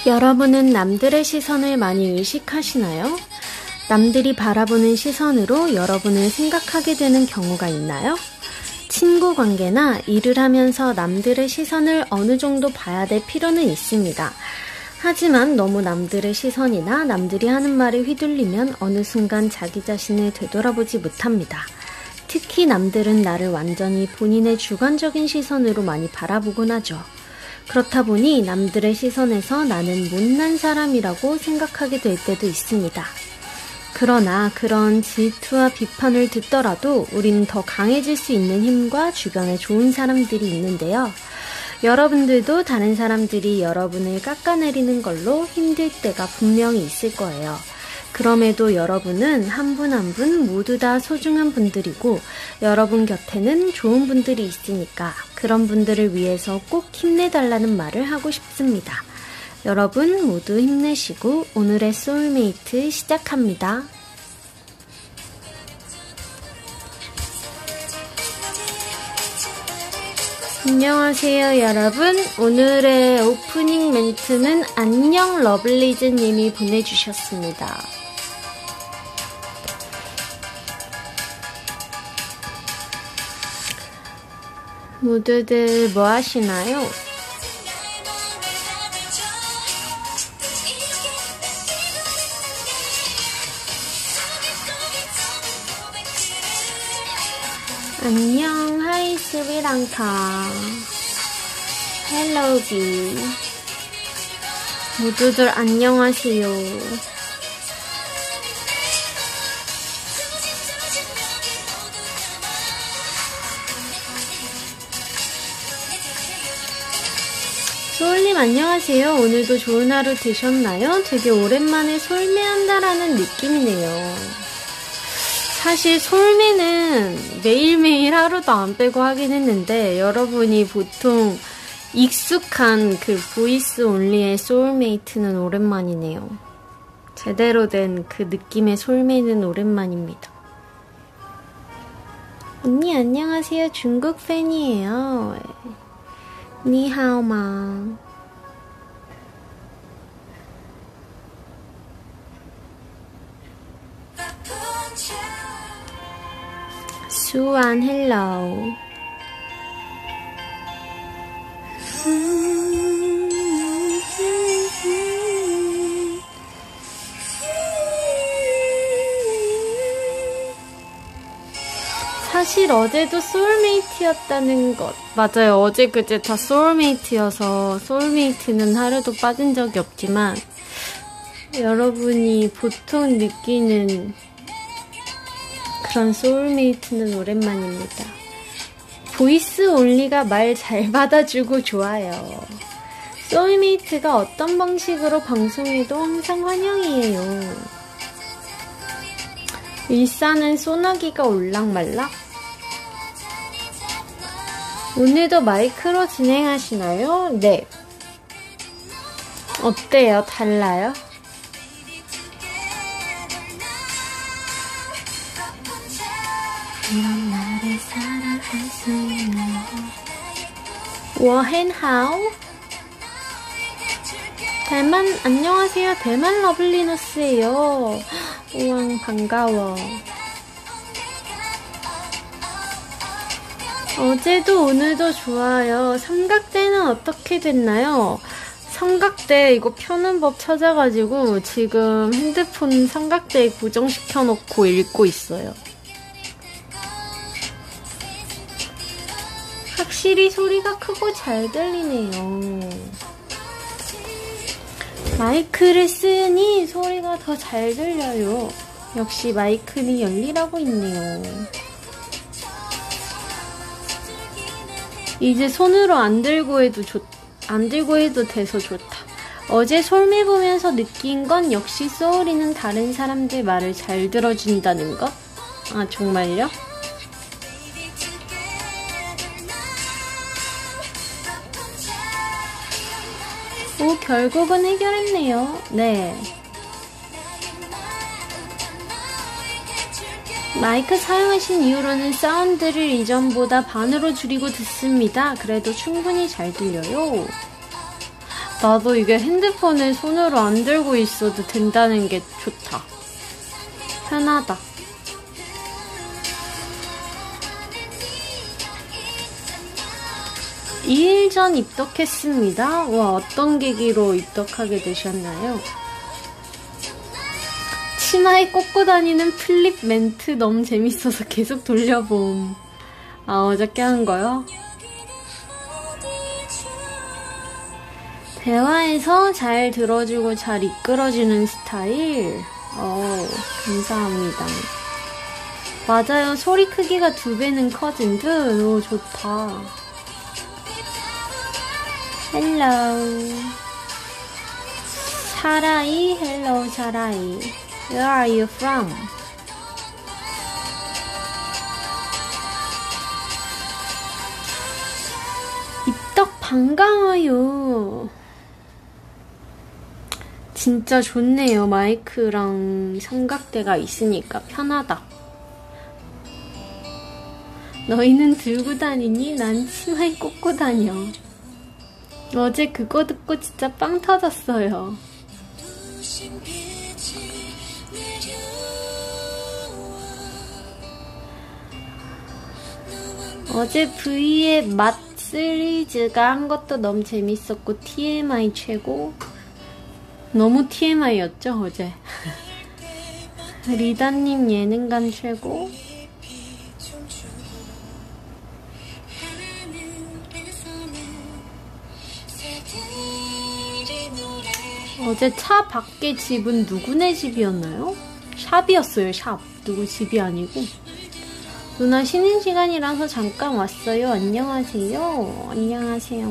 여러분은 남들의 시선을 많이 의식하시나요? 남들이 바라보는 시선으로 여러분을 생각하게 되는 경우가 있나요? 친구 관계나 일을 하면서 남들의 시선을 어느 정도 봐야 될 필요는 있습니다. 하지만 너무 남들의 시선이나 남들이 하는 말에 휘둘리면 어느 순간 자기 자신을 되돌아보지 못합니다. 특히 남들은 나를 완전히 본인의 주관적인 시선으로 많이 바라보곤 하죠. 그렇다 보니 남들의 시선에서 나는 못난 사람이라고 생각하게 될 때도 있습니다. 그러나 그런 질투와 비판을 듣더라도 우리는 더 강해질 수 있는 힘과 주변에 좋은 사람들이 있는데요. 여러분들도 다른 사람들이 여러분을 깎아내리는 걸로 힘들 때가 분명히 있을 거예요. 그럼에도 여러분은 한 분 한 분 모두 다 소중한 분들이고 여러분 곁에는 좋은 분들이 있으니까 그런 분들을 위해서 꼭 힘내달라는 말을 하고 싶습니다. 여러분 모두 힘내시고 오늘의 소울메이트 시작합니다. 안녕하세요 여러분. 오늘의 오프닝 멘트는 안녕 러블리즈님이 보내주셨습니다. 모두들 뭐 하시나요? 안녕, 하이 스리랑카. 헬로비. 모두들 안녕하세요. 소울님 안녕하세요. 오늘도 좋은 하루 되셨나요? 되게 오랜만에 솔매한다라는 느낌이네요. 사실 솔매는 매일매일 하루도 안 빼고 하긴 했는데 여러분이 보통 익숙한 그 보이스 온리의 소울메이트는 오랜만이네요. 제대로 된 그 느낌의 솔매는 오랜만입니다. 언니 안녕하세요. 중국 팬이에요. 니하오마. 수완 헬로우. 사실 어제도 소울메이트였다는 것. 맞아요. 어제 그제 다 소울메이트여서 소울메이트는 하루도 빠진 적이 없지만 여러분이 보통 느끼는 그런 소울메이트는 오랜만입니다. 보이스 온리가 말 잘 받아주고 좋아요. 소울메이트가 어떤 방식으로 방송해도 항상 환영이에요. 일산은 소나기가 올락말락? 오늘도 마이크로 진행하시나요? 네. 어때요? 달라요? 이런 나를 사랑할 수 있나요? 워헨하오? 대만 안녕하세요. 대만 러블리너스예요. 우왕 반가워. 어제도 오늘도 좋아요. 삼각대는 어떻게 됐나요? 삼각대 이거 펴는 법 찾아가지고 지금 핸드폰 삼각대에 고정시켜 놓고 읽고 있어요. 확실히 소리가 크고 잘 들리네요. 마이크를 쓰니 소리가 더 잘 들려요. 역시 마이크는 열리라고 있네요. 이제 손으로 안 들고 해도 돼서 좋다. 어제 솔매 보면서 느낀 건 역시 소울이는 다른 사람들 말을 잘 들어준다는 것? 아 정말요? 오, 결국은 해결했네요. 네. 마이크 사용하신 이후로는 사운드를 이전보다 반으로 줄이고 듣습니다. 그래도 충분히 잘 들려요. 나도 이게 핸드폰을 손으로 안 들고 있어도 된다는 게 좋다. 편하다. 2일 전 입덕했습니다. 와, 어떤 계기로 입덕하게 되셨나요? 치마에 꽂고 다니는 플립 멘트 너무 재밌어서 계속 돌려봄. 아, 어저께 한 거요? 대화에서 잘 들어주고 잘 이끌어주는 스타일. 감사합니다. 맞아요. 소리 크기가 2배는 커진 듯. 오, 좋다. 헬로. 사라이, 헬로, 사라이. Where are you from? 입덕 반가워요. 진짜 좋네요. 마이크랑 삼각대가 있으니까 편하다. 너희는 들고 다니니? 난 치마에 꽂고 다녀. 어제 그거 듣고 진짜 빵 터졌어요. 어제 V의 맛 시리즈가 한 것도 너무 재밌었고 TMI 최고. 너무 TMI였죠 어제. 리다님 예능감 최고. 어제 차 밖에 집은 누구네 집이었나요? 샵이었어요. 샵. 누구 집이 아니고. 누나 쉬는 시간이라서 잠깐 왔어요. 안녕하세요. 안녕하세요.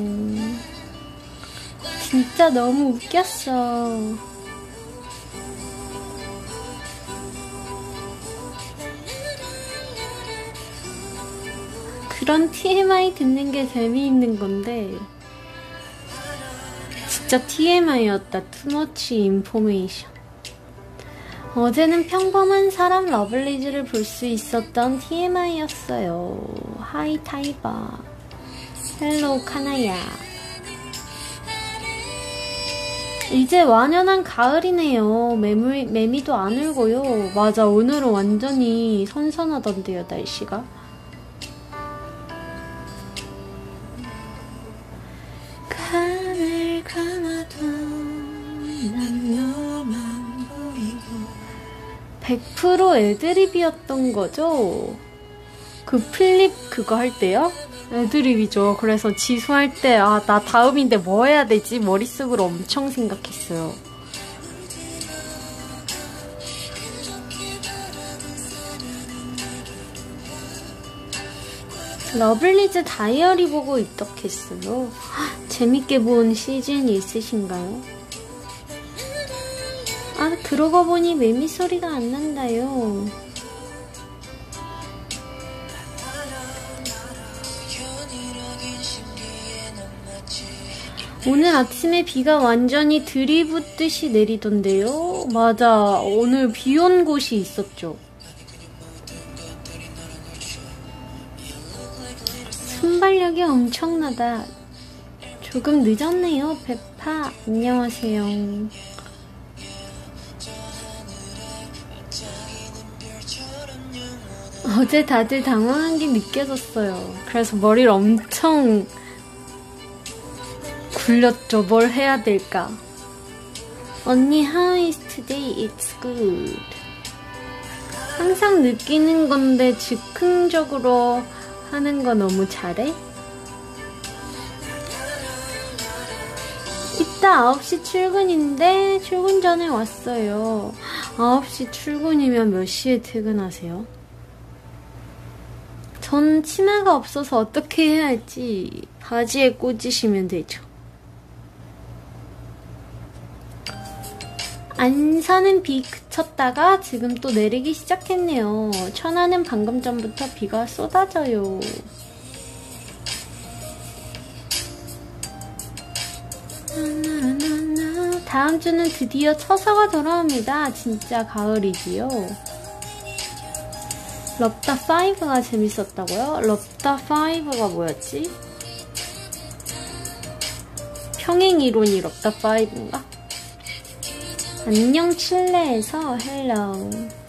진짜 너무 웃겼어. 그런 TMI 듣는 게 재미있는 건데 진짜 TMI였다. 투머치 인포메이션. 어제는 평범한 사람 러블리즈를 볼 수 있었던 TMI였어요. 하이 타이바. 헬로 카나야. 이제 완연한 가을이네요. 매미도 안 울고요. 맞아, 오늘은 완전히 선선하던데요, 날씨가. 가을 감아도 난 너만 보이고. 100% 애드립이었던 거죠? 그 플립 그거 할 때요? 애드립이죠. 그래서 지수할 때 나 다음인데 뭐 해야 되지? 머릿속으로 엄청 생각했어요. 러블리즈 다이어리 보고 입덕했어요. 재밌게 본 시즌이 있으신가요? 그러고 보니 매미 소리가 안 난다요. 오늘 아침에 비가 완전히 들이붓듯이 내리던데요. 맞아, 오늘 비 온 곳이 있었죠. 순발력이 엄청나다. 조금 늦었네요. 페파 안녕하세요. 어제 다들 당황한 게 느껴졌어요. 그래서 머리를 엄청 굴렸죠. 뭘 해야 될까. 언니, how is today? It's good. 항상 느끼는 건데 즉흥적으로 하는 거 너무 잘해? 이따 9시 출근인데 출근 전에 왔어요. 9시 출근이면 몇 시에 퇴근하세요? 전 치마가 없어서 어떻게 해야 할지 바지에 꽂으시면 되죠. 안산은 비 그쳤다가 지금 또 내리기 시작했네요. 천안은 방금 전부터 비가 쏟아져요. 다음 주는 드디어 처서가 돌아옵니다. 진짜 가을이지요. 럽다5가 재밌었다고요? 럽다5가 뭐였지? 평행 이론이 럽다 5인가? 안녕 칠레에서 헬로우.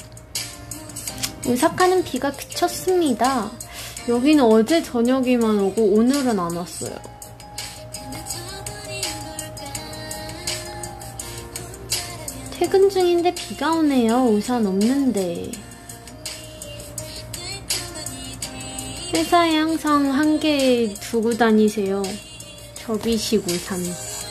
오사카는 비가 그쳤습니다. 여기는 어제 저녁에만 오고 오늘은 안 왔어요. 퇴근 중인데 비가 오네요. 우산 없는데. 회사에 항상 한 개 두고 다니세요. 접이식 우산.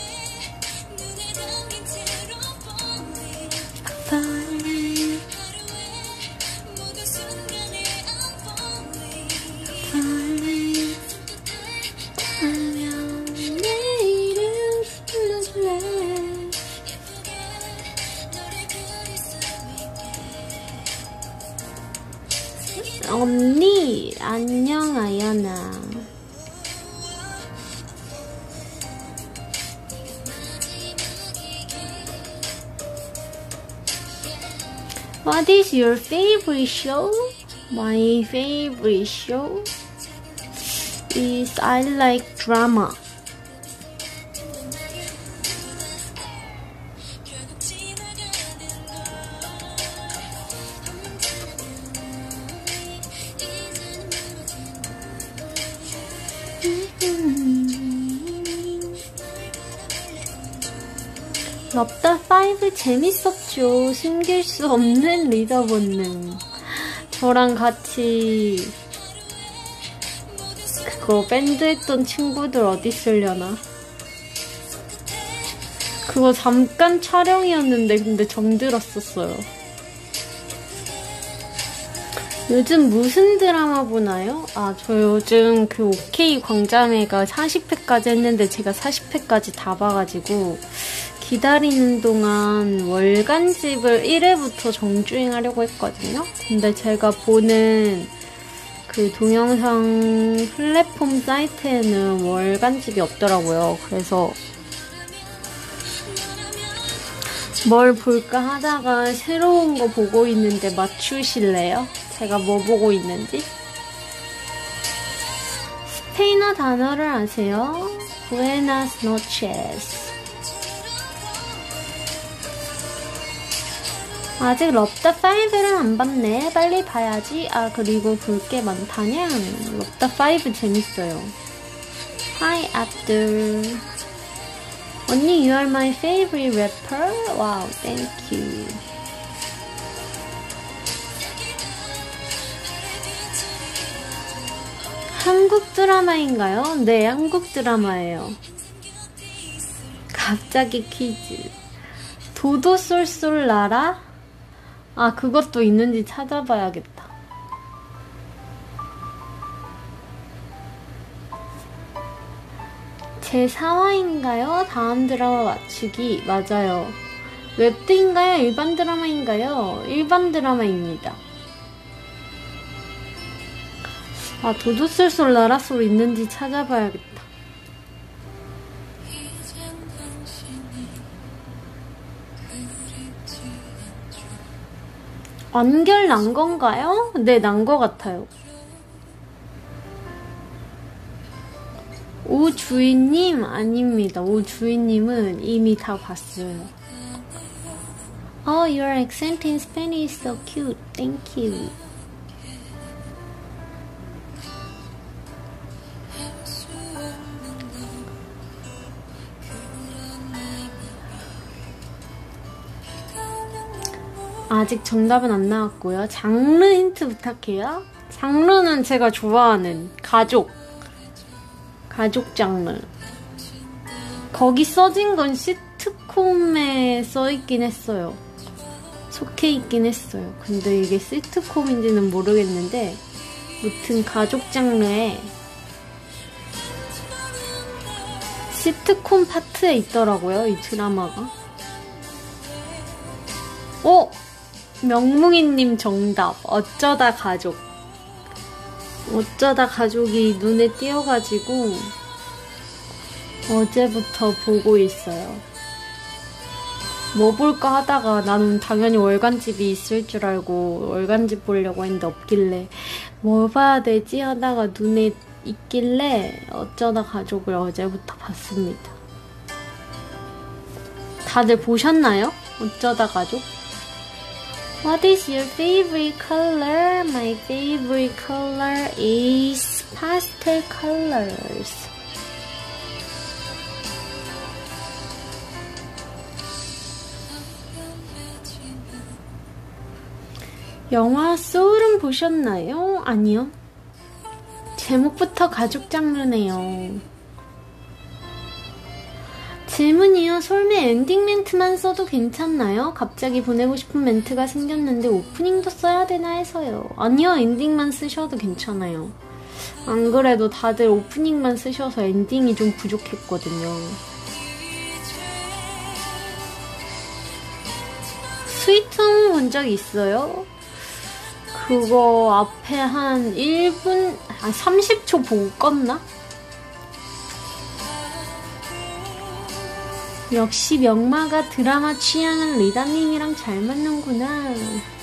언니, 안녕, 아연아. What is your favorite show? My favorite show is I like drama. 럽다5 재밌었죠. 숨길 수 없는 리더 본능. 저랑 같이 그거 밴드 했던 친구들 어디 있으려나? 그거 잠깐 촬영이었는데 근데 정들었었어요. 요즘 무슨 드라마 보나요? 아, 저 요즘 그 OK 광자매가 40회까지 했는데 제가 40회까지 다 봐가지고 기다리는 동안 월간집을 1회부터 정주행하려고 했거든요. 근데 제가 보는 그 동영상 플랫폼 사이트에는 월간집이 없더라고요. 그래서 뭘 볼까 하다가 새로운 거 보고 있는데 맞추실래요? 제가 뭐 보고 있는지? 스페인어 단어를 아세요? Buenas noches. 아직 럽다5를 안 봤네. 빨리 봐야지. 아, 그리고 볼 게 많다냥. 럽다5 재밌어요. Hi, Abdul. 언니, you are my favorite rapper? Wow, thank you. 한국 드라마인가요? 네, 한국 드라마예요. 갑자기 퀴즈. 도도솔솔라라? 아, 그것도 있는지 찾아봐야겠다. 제 4화인가요? 다음 드라마 맞추기. 맞아요. 웹드인가요? 일반 드라마인가요? 일반 드라마입니다. 아, 도도솔솔 나라솔 있는지 찾아봐야겠다. 완결 난 건가요? 네, 난 거 같아요. 오 주인님 아닙니다. 오 주인님은 이미 다 봤어요. Oh, your accent in Spanish is so cute. Thank you. 아직 정답은 안 나왔고요. 장르 힌트 부탁해요. 장르는 제가 좋아하는 가족 장르. 거기 써진 건 시트콤에 써있긴 했어요. 속해 있긴 했어요. 근데 이게 시트콤인지는 모르겠는데 무튼 가족 장르에 시트콤 파트에 있더라고요, 이 드라마가. 명뭉이님 정답. 어쩌다 가족. 어쩌다 가족이 눈에 띄어가지고 어제부터 보고 있어요. 뭐 볼까 하다가 나는 당연히 월간집이 있을 줄 알고 월간집 보려고 했는데 없길래 뭐 봐야 되지 하다가 눈에 있길래 어쩌다 가족을 어제부터 봤습니다. 다들 보셨나요? 어쩌다 가족? What is your favorite color? My favorite color is pastel colors. 영화 소울은 보셨나요? 아니요. 제목부터 가족 장르네요. 질문이요. 솔메 엔딩 멘트만 써도 괜찮나요? 갑자기 보내고 싶은 멘트가 생겼는데 오프닝도 써야 되나 해서요. 아니요. 엔딩만 쓰셔도 괜찮아요. 안 그래도 다들 오프닝만 쓰셔서 엔딩이 좀 부족했거든요. 스위트홈 본 적 있어요? 그거 앞에 한 1분, 30초 보고 껐나? 역시 명마가 드라마 취향은 리다님이랑 잘 맞는구나.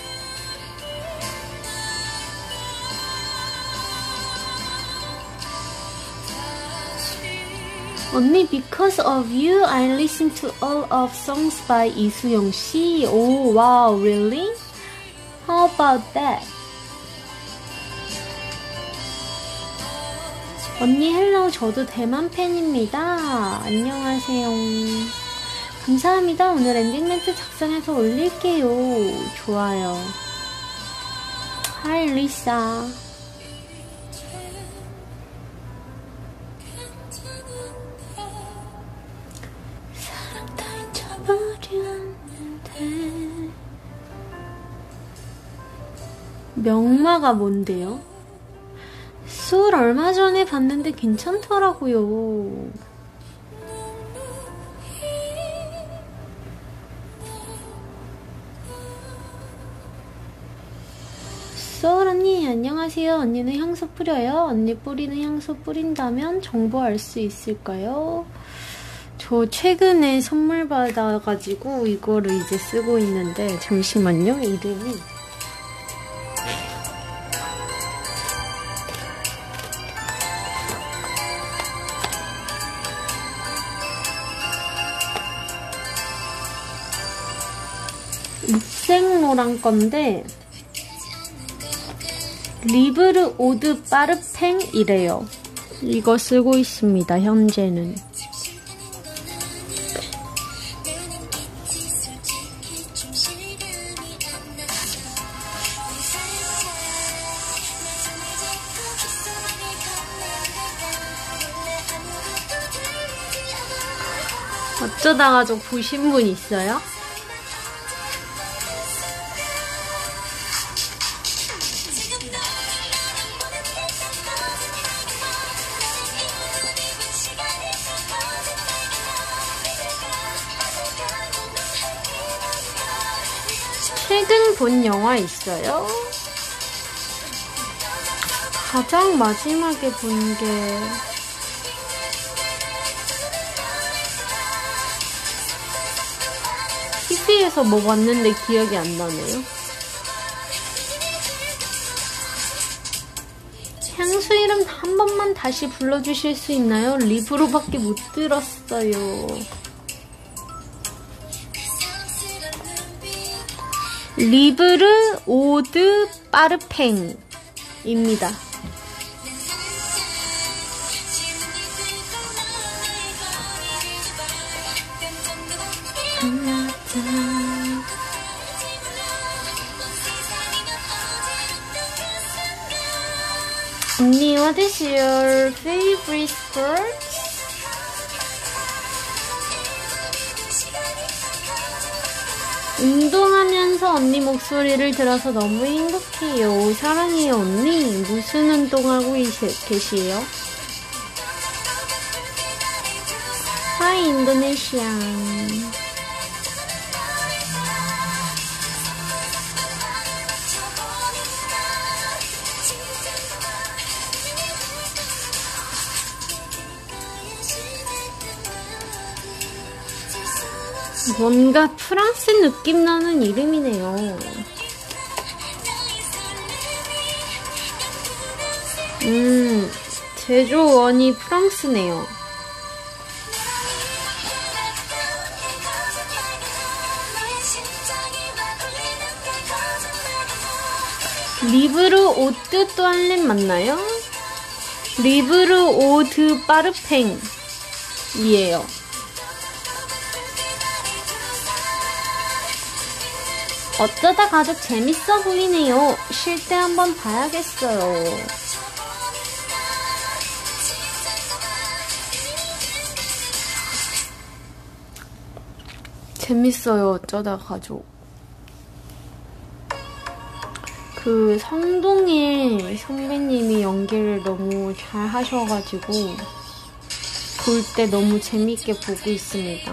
언니, because of you, I listen to all of songs by 이수영 씨. Oh, wow, really? How about that? 언니 헬로 저도 대만 팬입니다. 안녕하세요. 감사합니다. 오늘 엔딩 멘트 작성해서 올릴게요. 좋아요. Hi 리사. 사랑 다 잊어버렸는데. 명마가 뭔데요? 소울 얼마 전에 봤는데 괜찮더라고요. 소울 언니 안녕하세요. 언니는 향수 뿌려요? 언니 뿌리는 향수 뿌린다면 정보 알 수 있을까요? 저 최근에 선물 받아가지고 이거를 이제 쓰고 있는데 잠시만요. 이름이 입생로랑 건데 리브르 오드 빠르팽이래요. 이거 쓰고 있습니다. 현재는. 어쩌다가 저 보신 분 있어요? 최근 본 영화 있어요? 가장 마지막에 본 게 TV에서 뭐 봤는데 기억이 안 나네요. 향수 이름 한 번만 다시 불러주실 수 있나요? 리브로밖에 못 들었어요. 리브르 오드 빠르팽입니다. 언니, what is your favorite sport? 운동하면서 언니 목소리를 들어서 너무 행복해요. 사랑해요, 언니. 무슨 운동하고 계시에요? 하이, 인도네시아. 뭔가 프랑스 느낌 나는 이름이네요. 제조원이 프랑스네요. 리브르 오드 또알렌 맞나요? 리브르 오드 빠르팽 이에요. 어쩌다 가족 재밌어 보이네요. 쉴 때 한번 봐야겠어요. 재밌어요. 어쩌다 가족. 그 성동일 선배님이 연기를 너무 잘 하셔가지고 볼 때 너무 재밌게 보고 있습니다.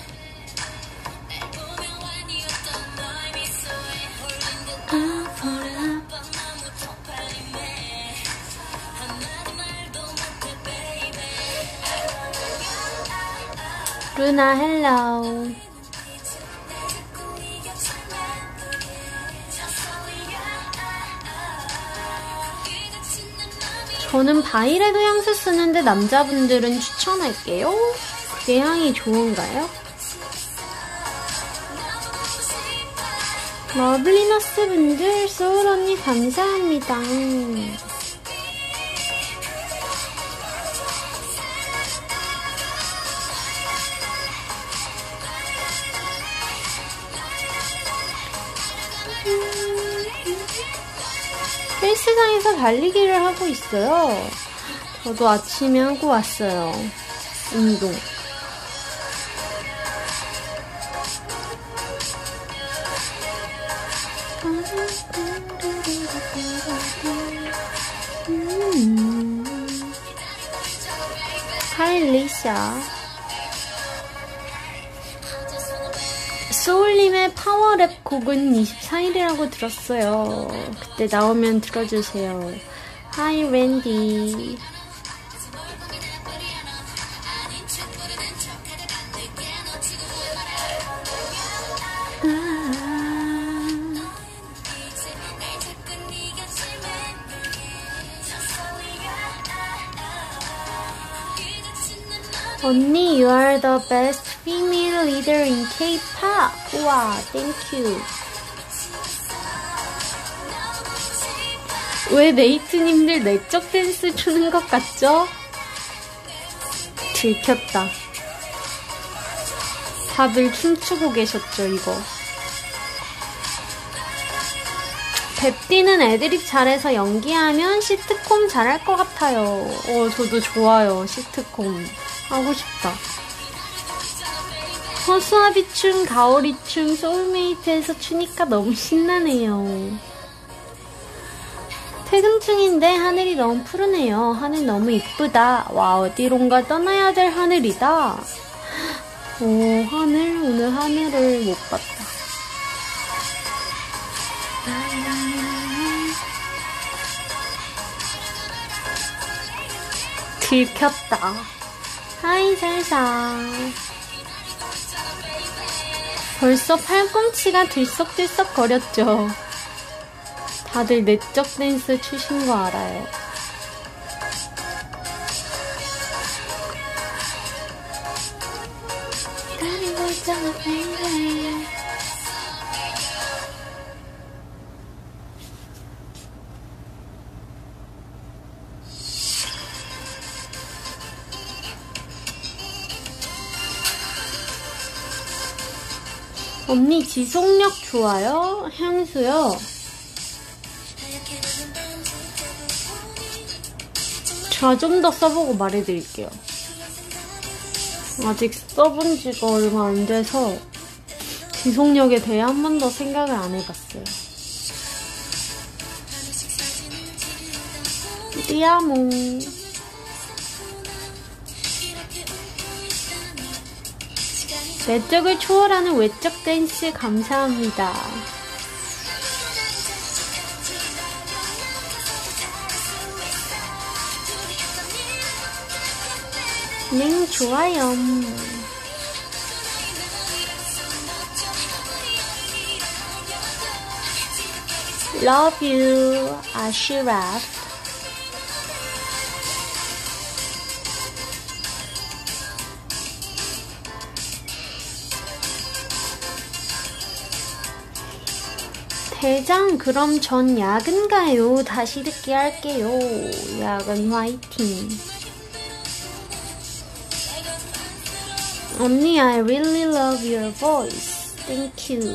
루나 헬로우. 저는 바이레도 향수 쓰는데 남자분들은 추천할게요. 그게 향이 좋은가요? 러블리너스 분들, 소울 언니 감사합니다. 헬스장에서 달리기를 하고 있어요. 저도 아침에 하고 왔어요. 운동. 하이 리샤. 소울님의 파워랩 곡은 24일이라고 들었어요. 그때 나오면 들어주세요. 하이 랜디. 언니, you are the best female leader in K-pop. 우와, thank you. 왜 메이트님들 내적 댄스 추는 것 같죠? 들켰다. 다들 춤추고 계셨죠, 이거. 뱁디는 애드립 잘해서 연기하면 시트콤 잘할 것 같아요. 저도 좋아요, 시트콤. 하고 싶다. 허수아비춤, 가오리춤, 소울메이트에서 추니까 너무 신나네요. 퇴근 중인데 하늘이 너무 푸르네요. 하늘 너무 이쁘다. 와, 어디론가 떠나야 될 하늘이다. 오, 하늘? 오늘 하늘을 못 봤다. 들켰다. 하이 살사. 벌써 팔꿈치가 들썩들썩 거렸죠. 다들 내적 댄스 추신 거 알아요. 언니 지속력 좋아요? 향수요? 제가 좀 더 써보고 말해드릴게요. 아직 써본 지가 얼마 안 돼서 지속력에 대해 한 번 더 생각을 안 해봤어요. 띠아몽. 내적을 초월하는 외적 댄스 감사합니다. 네, 좋아요. Love you, 아시라프. 대장, 그럼 전 야근 가요. 다시 듣기 할게요. 야근 화이팅. 언니, I really love your voice. Thank you.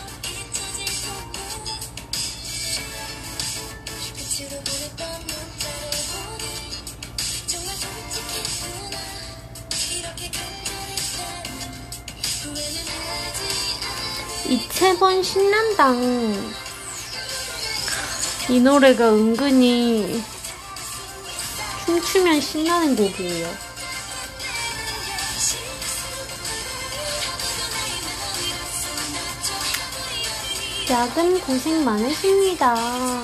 이채번 신난다. 이 노래가 은근히 춤추면 신나는 곡이에요. 야근 고생 많으십니다.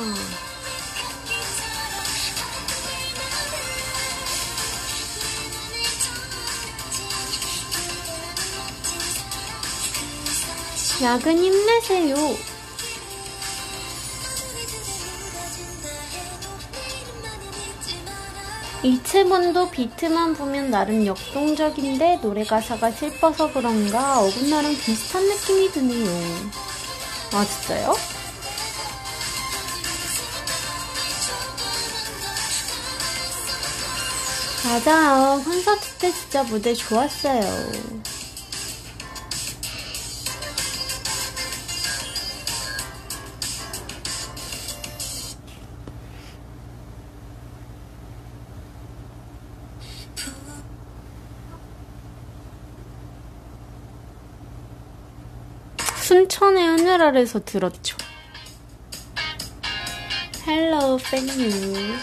야근 힘내세요. 이채번도 비트만 보면 나름 역동적인데 노래 가사가 슬퍼서 그런가 어긋나랑 비슷한 느낌이 드네요. 아, 진짜요? 맞아요. 콘서트 때 진짜 무대 좋았어요. 순천의 하늘 아래서 들었죠. Hello, 팬유.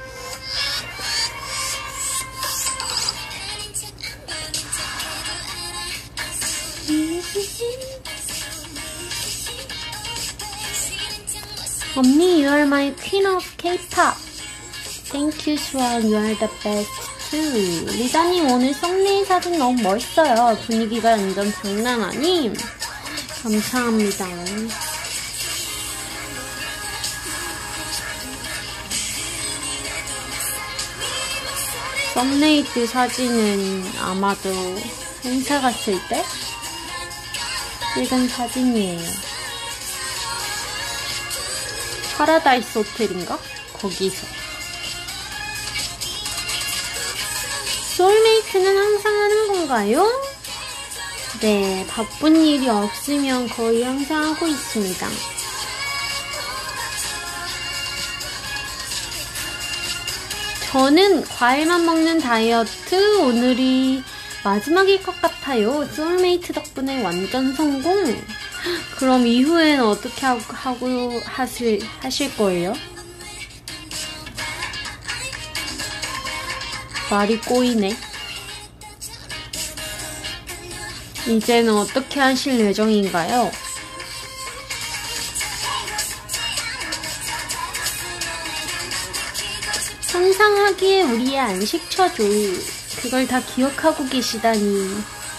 언니, you are my queen of K-pop. Thank you, Swan. You are the best too. 리사님, 오늘 썸네일 사진 너무 멋있어요. 분위기가 완전 장난 아님? 감사합니다. 썸네일 사진은 아마도 행사 갔을 때 찍은 사진이에요. 파라다이스 호텔인가? 거기서. 소울메이트는 항상 하는 건가요? 네, 바쁜 일이 없으면 거의 항상 하고 있습니다. 저는 과일만 먹는 다이어트 오늘이 마지막일 것 같아요. 소울메이트 덕분에 완전 성공. 그럼 이후엔 어떻게 하실 거예요? 말이 꼬이네. 이제는 어떻게 하실 예정인가요? 항상 하기에 우리의 안식처죠. 그걸 다 기억하고 계시다니.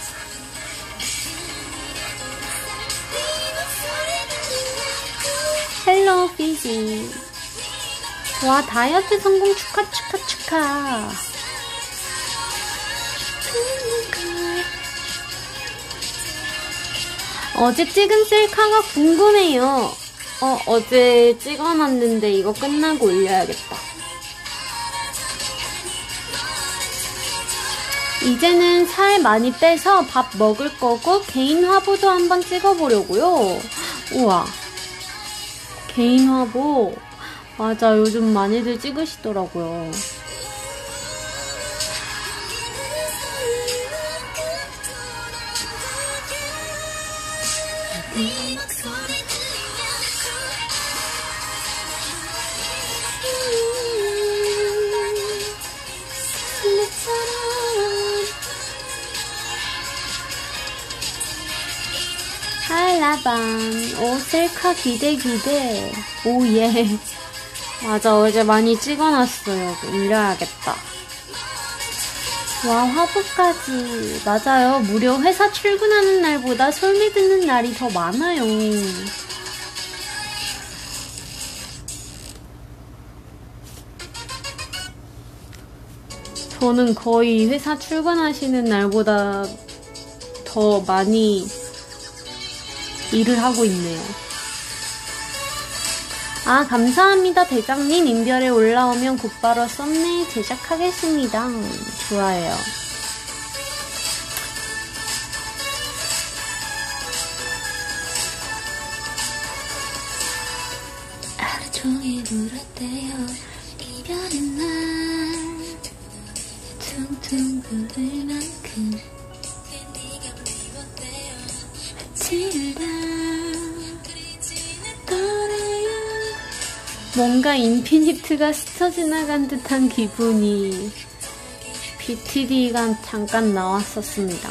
헬로 피지. 와, 다이어트 성공 축하. 어제 찍은 셀카가 궁금해요. 어제 찍어놨는데 이거 끝나고 올려야겠다. 이제는 살 많이 빼서 밥 먹을 거고 개인 화보도 한번 찍어보려고요. 우와, 개인 화보. 맞아, 요즘 많이들 찍으시더라고요. 할라밤. 오, 셀카 기대. 오, 예. 맞아, 어제 많이 찍어놨어요. 올려야겠다. 와, 화보까지. 맞아요. 무려 회사 출근하는 날보다 솔미 듣는 날이 더 많아요. 저는 거의 회사 출근하시는 날보다 더 많이 일을 하고 있네요. 아, 감사합니다, 대장님. 인별에 올라오면 곧바로 썸네일 제작하겠습니다. 좋아요. 하루 종일 울었대요. 이별의 날 퉁퉁 부을 만큼 며칠을 다 떠나요. 뭔가 인피니트가 스쳐 지나간 듯한 기분이. BTD가 잠깐 나왔었습니다.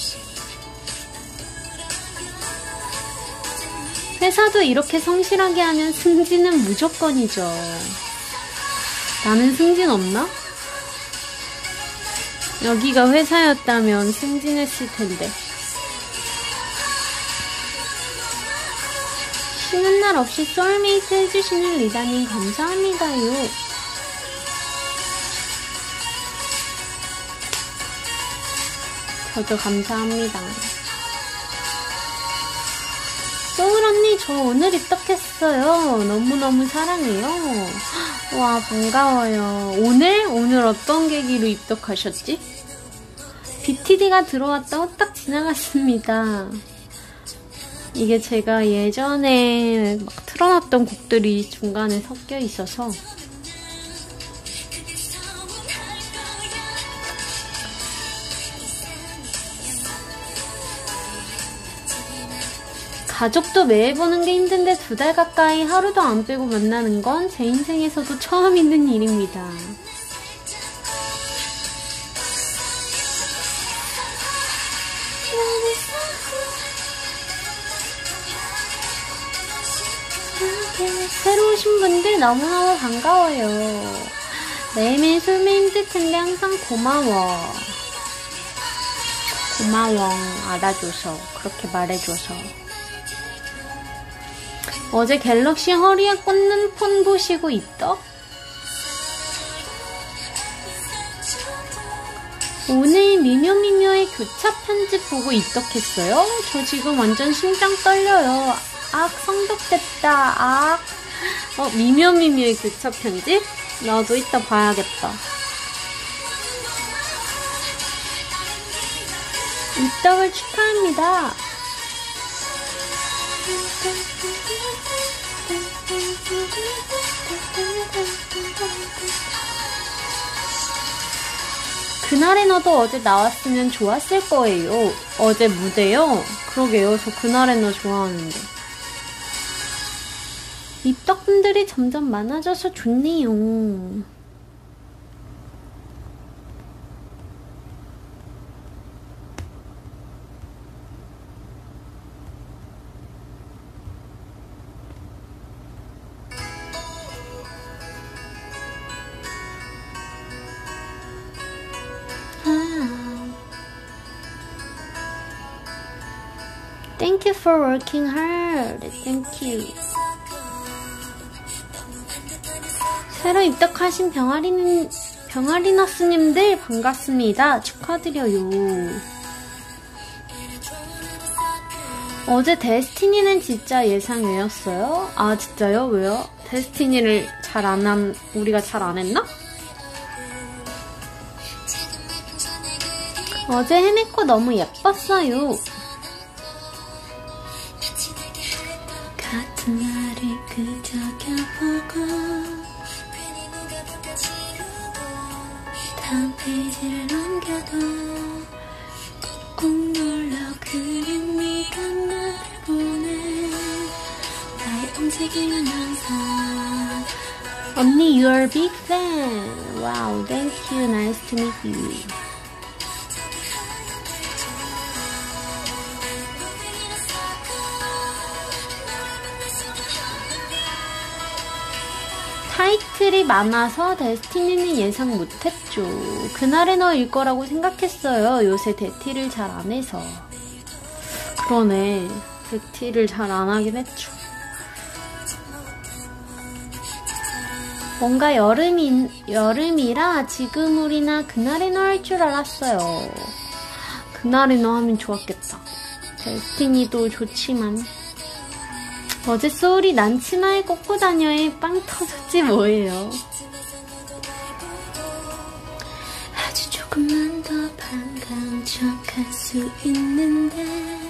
회사도 이렇게 성실하게 하면 승진은 무조건이죠. 나는 승진 없나? 여기가 회사였다면 승진했을 텐데. 쉬는 날 없이 소울메이트 해주시는 리다님 감사합니다요. 저도 감사합니다. 소울 언니, 저 오늘 입덕했어요. 너무너무 사랑해요. 와, 반가워요. 오늘 어떤 계기로 입덕하셨지? BTD가 들어왔다 후딱 지나갔습니다. 이게 제가 예전에 막 틀어놨던 곡들이 중간에 섞여 있어서. 가족도 매일 보는 게 힘든데 2달 가까이 하루도 안 빼고 만나는 건 제 인생에서도 처음 있는 일입니다. 새로 오신 분들 너무너무 반가워요. 매일매일 술매 힘들 텐데 항상 고마워. 고마워. 알아줘서, 그렇게 말해줘서. 어제 갤럭시 허리에 꽂는 폰 보시고 입덕? 오늘 미묘미묘의 교차 편집 보고 입덕했어요? 저 지금 완전 심장 떨려요. 악, 성덕됐다. 악. 미묘미묘의 교차 편집? 나도 이따 봐야겠다. 입덕을 축하합니다. 그날의 너도 어제 나왔으면 좋았을 거예요. 어제 무대요? 그러게요. 저 그날의 너 좋아하는데. 입덕분들이 점점 많아져서 좋네요. Thank you for working hard. Thank you. 새로 입덕하신 병아리너스님들 반갑습니다. 축하드려요. 어제 데스티니는 진짜 예상 외였어요? 아, 진짜요? 왜요? 데스티니를 우리가 잘 안 했나? 어제 헤메코 너무 예뻤어요. 같은 날을 그저 껴보고 다음 페이지를 넘겨도 꾹꾹 눌러 그린 네가 나를 보내 나의 움직임은 항상 언니, you are a big fan. Wow, thank you. Nice to meet you. 타이틀이 많아서 데스티니는 예상 못했죠. 그날의 너일 거라고 생각했어요. 요새 데티를 잘 안 해서. 그러네. 데티를 잘 안 하긴 했죠. 뭔가 여름이라 지금울이나 그날의 너 할 줄 알았어요. 그날의 너 하면 좋았겠다. 데스티니도 좋지만 어제 소울이 난 치마에 꽂고 다녀에 빵 터졌지 뭐예요. 아주 조금만 더 반가운 척할 수 있는데.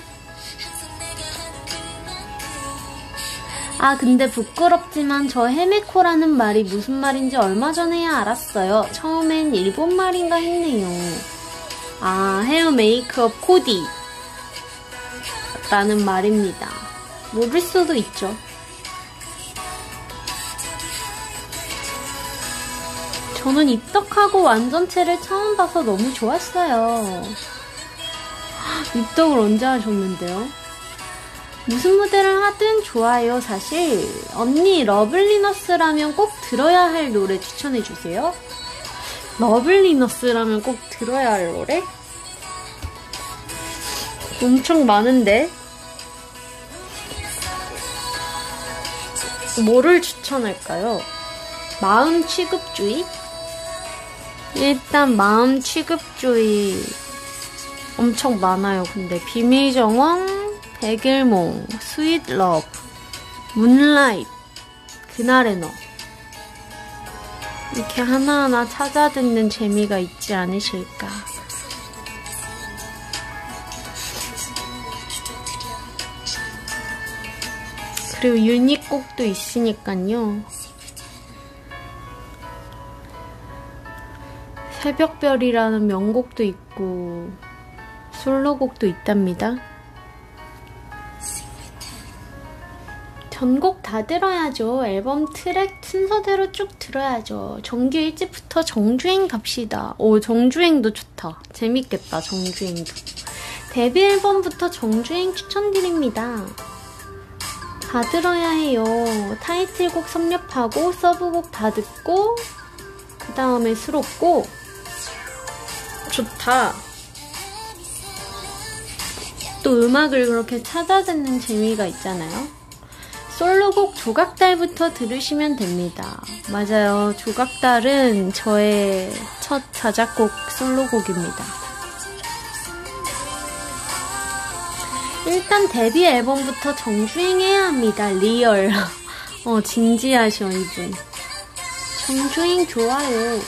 아 근데 부끄럽지만 저 헤메코라는 말이 무슨 말인지 얼마 전에야 알았어요. 처음엔 일본 말인가 했네요. 아 헤어 메이크업 코디 라는 말입니다. 모를 수도 있죠. 저는 입덕하고 완전체를 처음 봐서 너무 좋았어요. 입덕을 언제 하셨는데요? 무슨 무대를 하든 좋아요. 사실 언니 러블리너스라면 꼭 들어야 할 노래 추천해주세요. 러블리너스라면 꼭 들어야 할 노래? 엄청 많은데 뭐를 추천할까요? 마음 취급주의? 일단 마음 취급주의 엄청 많아요. 근데 비밀정원, 백일몽, 스윗 러브, 문라이트, 그날의 너 이렇게 하나하나 찾아 듣는 재미가 있지 않으실까. 그리고 유닛곡도 있으니까요. 새벽별이라는 명곡도 있고 솔로곡도 있답니다. 전곡 다 들어야죠. 앨범 트랙 순서대로 쭉 들어야죠. 정규 1집부터 정주행 갑시다. 오, 정주행도 좋다. 재밌겠다, 정주행도. 데뷔 앨범부터 정주행 추천드립니다. 다 들어야 해요. 타이틀곡 섭렵하고 서브곡 다 듣고 그 다음에 수록곡. 좋다. 또 음악을 그렇게 찾아 듣는 재미가 있잖아요. 솔로곡 조각달부터 들으시면 됩니다. 맞아요. 조각달은 저의 첫 자작곡 솔로곡입니다. 일단 데뷔 앨범부터 정주행해야 합니다. 리얼. 진지하셔 이분. 정주행 좋아요.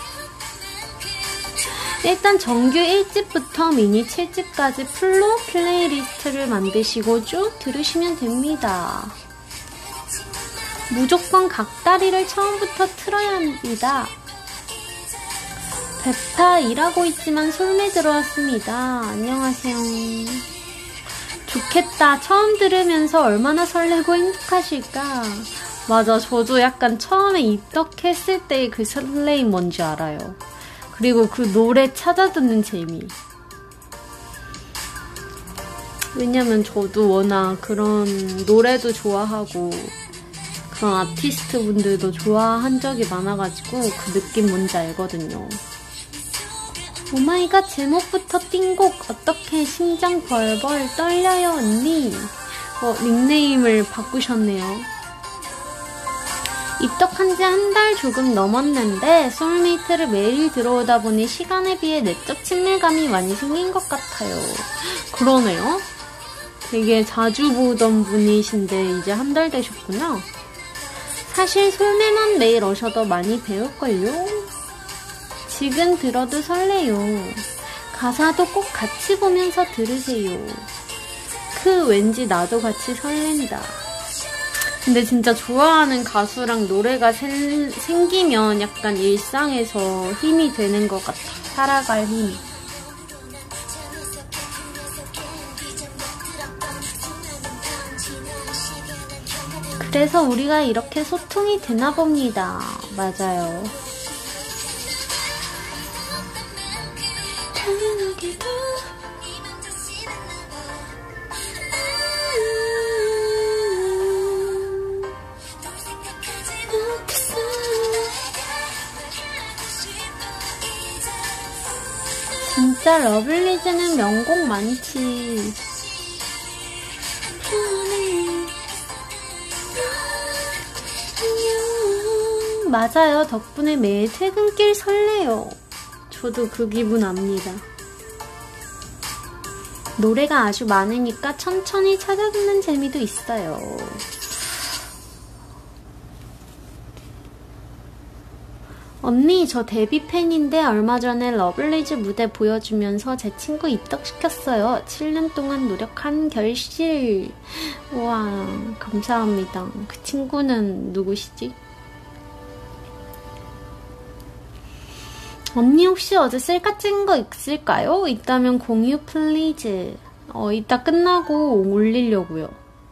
일단 정규 1집부터 미니 7집까지 풀로 플레이리스트를 만드시고 쭉 들으시면 됩니다. 무조건 각다리를 처음부터 틀어야 합니다. 베타 일하고 있지만 솔메 들어왔습니다. 안녕하세요. 좋겠다. 처음 들으면서 얼마나 설레고 행복하실까. 맞아, 저도 약간 처음에 입덕했을 때의 그 설레임 뭔지 알아요. 그리고 그 노래 찾아 듣는 재미. 왜냐면 저도 워낙 그런 노래도 좋아하고 그런 아티스트 분들도 좋아한 적이 많아가지고 그 느낌 뭔지 알거든요. 오마이갓 제목부터 띵곡. 어떻게 심장 벌벌 떨려요 언니. 닉네임을 바꾸셨네요. 입덕한 지 한 달 조금 넘었는데 소울메이트를 매일 들어오다 보니 시간에 비해 내적 친밀감이 많이 생긴 것 같아요. 그러네요. 되게 자주 보던 분이신데 이제 한 달 되셨구나. 사실 솔메만 매일 오셔도 많이 배울걸요? 지금 들어도 설레요. 가사도 꼭 같이 보면서 들으세요. 왠지 나도 같이 설렌다. 근데 진짜 좋아하는 가수랑 노래가 생기면 약간 일상에서 힘이 되는 것 같아. 살아갈 힘이. 그래서 우리가 이렇게 소통이 되나 봅니다. 맞아요. 진짜 러블리즈는 명곡 많지. 맞아요. 덕분에 매일 퇴근길 설레요. 저도 그 기분 압니다. 노래가 아주 많으니까 천천히 찾아 듣는 재미도 있어요. 언니, 저 데뷔 팬인데 얼마 전에 러블리즈 무대 보여주면서 제 친구 입덕시켰어요. 7년 동안 노력한 결실. 우와, 감사합니다. 그 친구는 누구시지? 언니 혹시 어제 셀카 찍은 거 있을까요? 있다면 공유 플리즈. 이따 끝나고 올리려고요.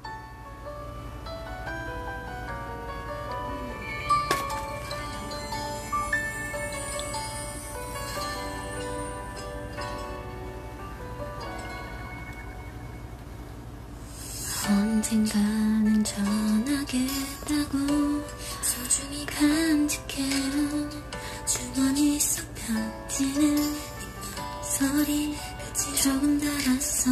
언젠가는 전하겠다고 소중히 간직해온 주머니 속 편지는 소리 조금 달았어.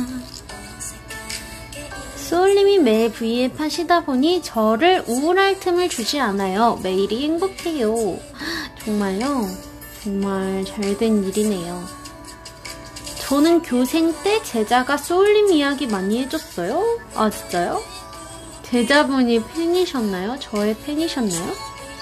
소울님이 매일 V앱 하시다 보니 저를 우울할 틈을 주지 않아요. 매일이 행복해요. 정말요? 정말 잘된 일이네요. 저는 교생 때 제자가 소울님 이야기 많이 해줬어요? 아, 진짜요? 제자분이 팬이셨나요? 저의 팬이셨나요?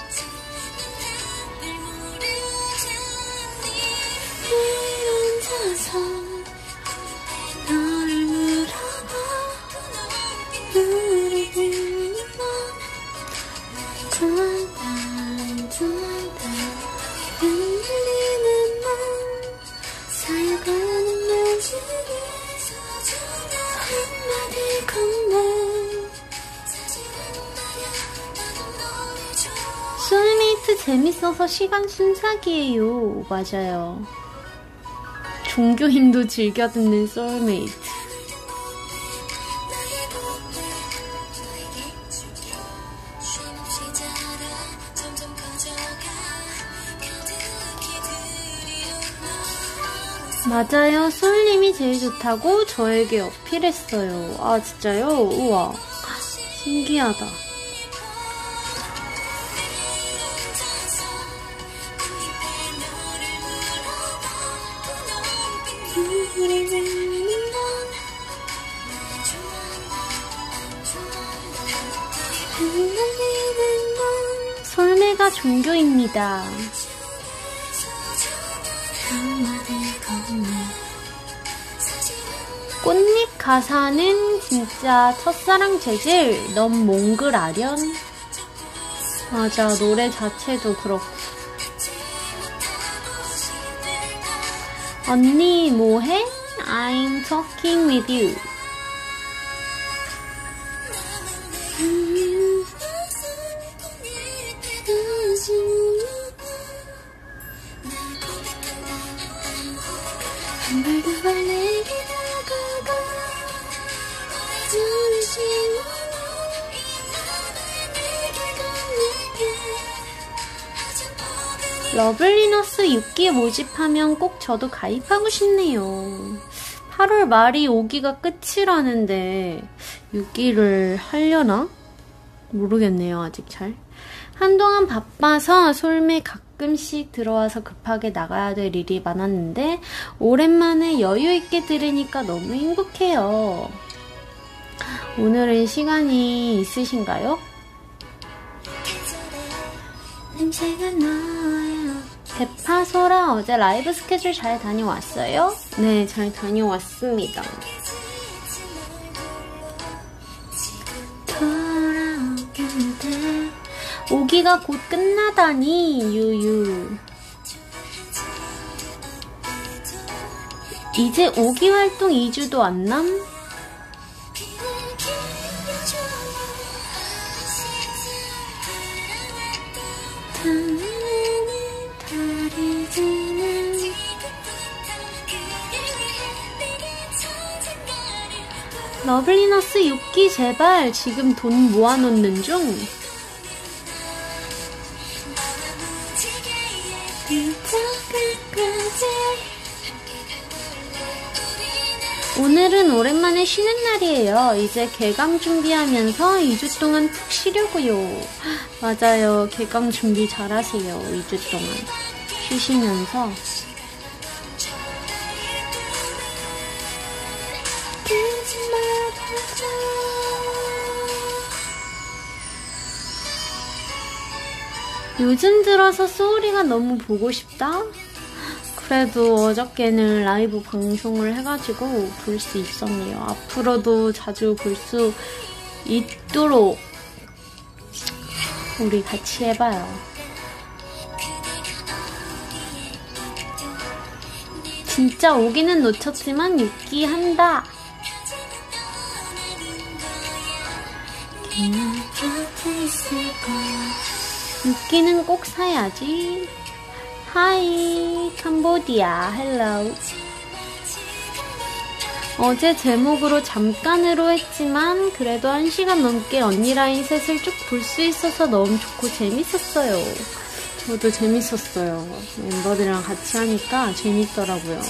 소울메이트 재밌어서 시간 순삭이에요. 맞아요. 종교인도 즐겨 듣는 소울메이트. 맞아요. 소울님이 제일 좋다고 저에게 어필했어요. 아, 진짜요? 우와. 신기하다. 솔메가 종교입니다. 꽃잎 가사는 진짜 첫사랑 재질. 넌 몽글 아련. 맞아, 노래 자체도 그렇고. 언니 뭐해? I'm talking with you. 러블리너스 6기 모집하면 꼭 저도 가입하고 싶네요. 8월 말이 5기가 끝이라는데 6기를 하려나? 모르겠네요, 아직 잘. 한동안 바빠서 솔메 가끔씩 들어와서 급하게 나가야 될 일이 많았는데 오랜만에 여유있게 들으니까 너무 행복해요. 오늘은 시간이 있으신가요? 냄새가 나요. 대파소라 어제 라이브 스케줄 잘 다녀왔어요? 네, 잘 다녀왔습니다. 돌아오겠는데 5기가 곧 끝나다니 유유. 이제 5기 활동 2주도 안 남? 러블리너스 6기 제발. 지금 돈 모아놓는 중. 오늘은 오랜만에 쉬는 날이에요. 이제 개강 준비하면서 2주 동안 푹 쉬려고요. 맞아요. 개강 준비 잘하세요. 2주 동안 쉬시면서. 요즘 들어서 소울이가 너무 보고 싶다? 그래도 어저께는 라이브 방송을 해가지고 볼 수 있었네요. 앞으로도 자주 볼 수 있도록 우리 같이 해봐요. 진짜 오기는 놓쳤지만 6기 한다. 육기는 꼭 사야지. 하이 캄보디아 헬로우. 어제 제목으로 잠깐으로 했지만 그래도 1시간 넘게 언니라인 셋을 쭉 볼 수 있어서 너무 좋고 재밌었어요. 저도 재밌었어요. 멤버들이랑 같이 하니까 재밌더라고요.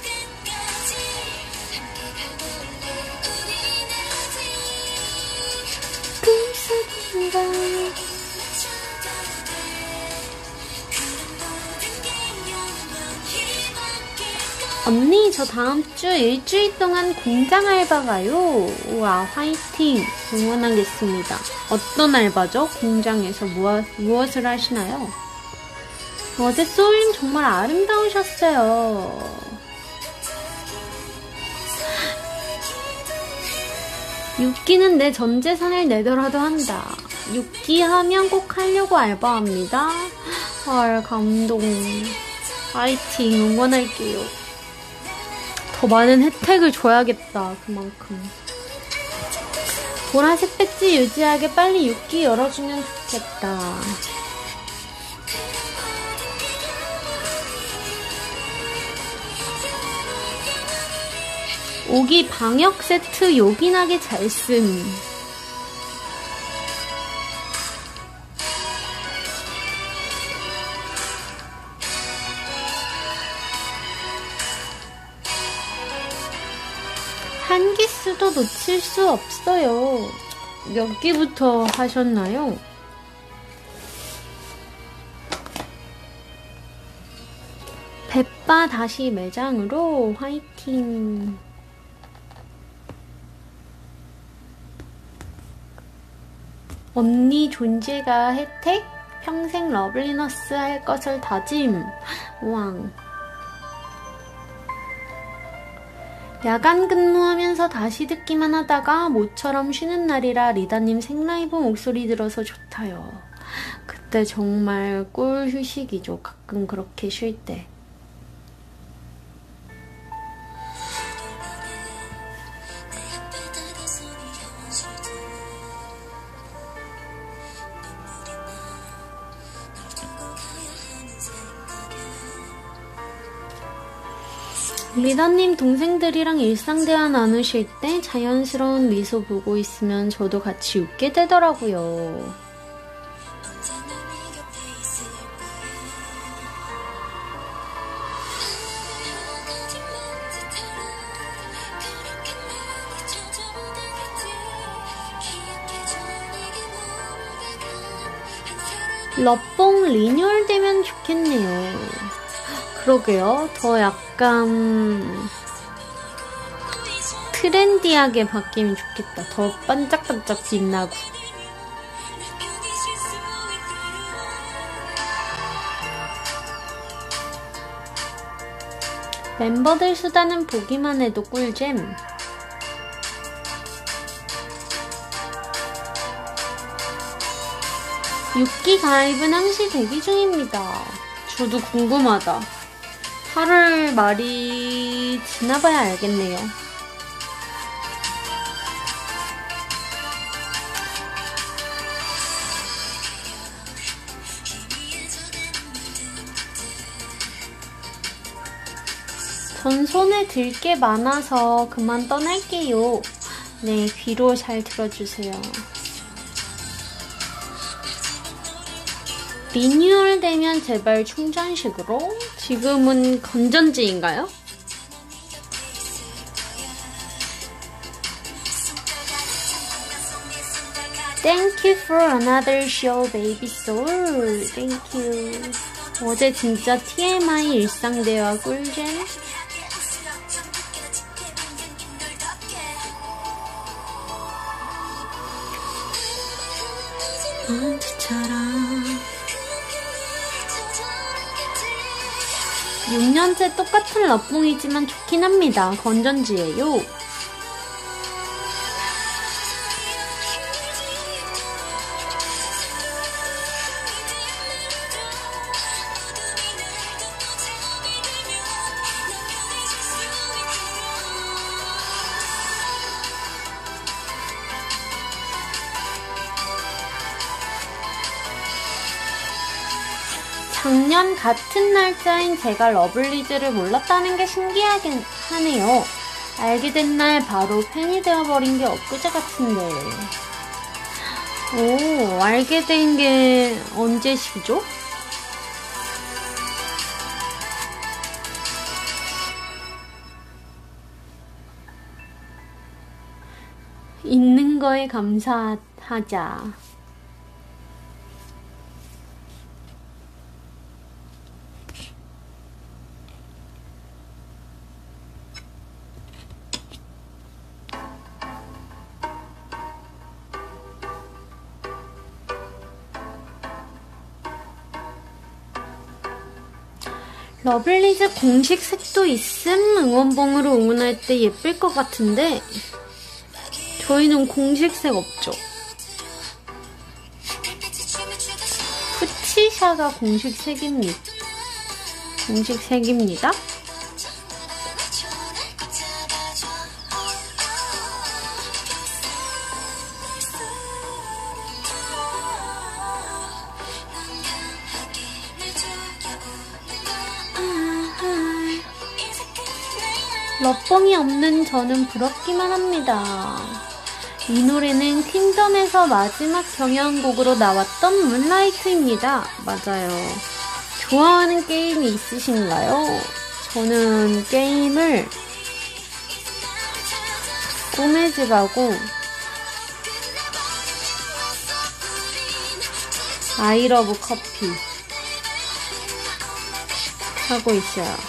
언니 저 다음주 일주일 동안 공장 알바 가요. 우와 화이팅. 응원하겠습니다. 어떤 알바죠? 공장에서 무엇을 하시나요? 어제 소울님 정말 아름다우셨어요. 6기는 내 전 재산을 내더라도 한다. 6기 하면 꼭 하려고 알바합니다. 헐 감동. 화이팅 응원할게요. 더 많은 혜택을 줘야겠다. 그만큼. 보라색 배지 유지하게 빨리 6기 열어주면 좋겠다. 오기 방역 세트 요긴하게 잘 쓴. 한 기수도 놓칠 수 없어요. 몇 기부터 하셨나요? 백바 다시 매장으로 화이팅. 언니 존재가 혜택? 평생 러블리너스 할 것을 다짐. 왕. 야간 근무하면서 다시 듣기만 하다가 모처럼 쉬는 날이라 리다님 생라이브 목소리 들어서 좋다요. 그때 정말 꿀 휴식이죠. 가끔 그렇게 쉴 때. 리다님 동생들이랑 일상대화 나누실 때 자연스러운 미소 보고 있으면 저도 같이 웃게 되더라고요. 럽봉 리뉴얼 되면 좋겠네요. 그러게요. 더 약간 트렌디하게 바뀌면 좋겠다. 더 반짝반짝 빛나고. 멤버들 수다는 보기만 해도 꿀잼. 육기 가입은 항시 대기 중입니다. 저도 궁금하다. 8월 말이 지나봐야 알겠네요. 전 손에 들 게 많아서 그만 떠날게요. 네, 귀로 잘 들어주세요. 리뉴얼 되면 제발 충전식으로? 지금은 건전지인가요? Thank you for another show, baby soul. Thank you. 어제 진짜 TMI 일상대화 꿀잼? 언제처럼 6년째 똑같은 러봉이지만 좋긴 합니다. 건전지예요. 작년 같은 날짜인 제가 러블리즈를 몰랐다는 게 신기하긴 하네요. 알게 된 날 바로 팬이 되어버린 게 엊그제 같은데. 오, 알게 된 게 언제시죠? 있는 거에 감사하자. 러블리즈 공식 색도 있음? 응원봉으로 응원할 때 예쁠 것 같은데 저희는 공식 색 없죠. 푸치샤가 공식 색입니다. 러봉이 없는 저는 부럽기만 합니다. 이 노래는 퀸덤에서 마지막 경연곡으로 나왔던 문라이트입니다. 맞아요. 좋아하는 게임이 있으신가요? 저는 게임을 꿈의 집하고 아이러브 커피 하고 있어요.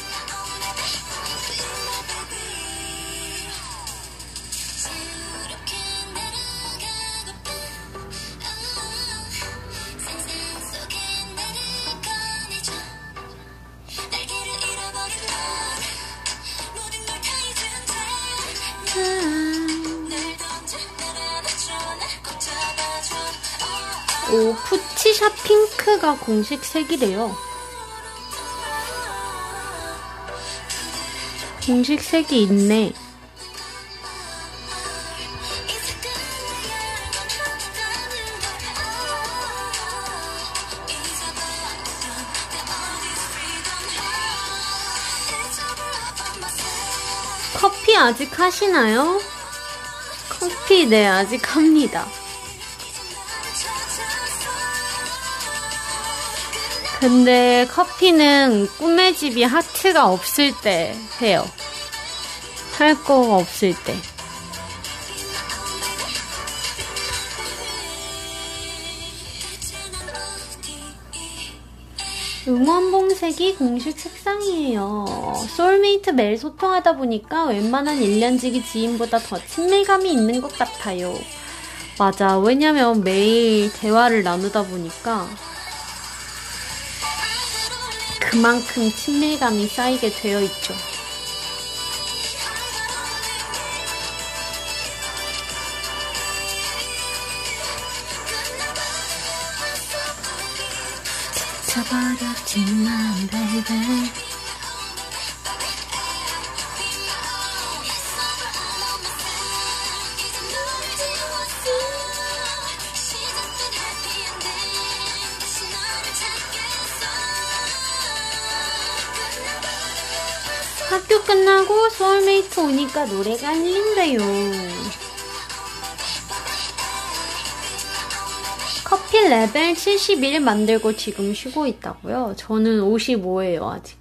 오, 푸치샤 핑크가 공식 색이래요. 공식 색이 있네. 커피 아직 하시나요? 커피 네, 아직 합니다. 근데 커피는 꿈의 집이 하트가 없을 때 해요. 할 거가 없을 때. 응원봉색이 공식 색상이에요. 소울메이트 매일 소통하다 보니까 웬만한 1년지기 지인보다 더 친밀감이 있는 것 같아요. 맞아. 왜냐면 매일 대화를 나누다 보니까 그만큼 친밀감이 쌓이게 되어 있죠. 지쳐버렸지만 baby 학교 끝나고 소울메이트 오니까 노래가 흘린대요. 커피 레벨 71 만들고 지금 쉬고 있다고요? 저는 55예요 아직.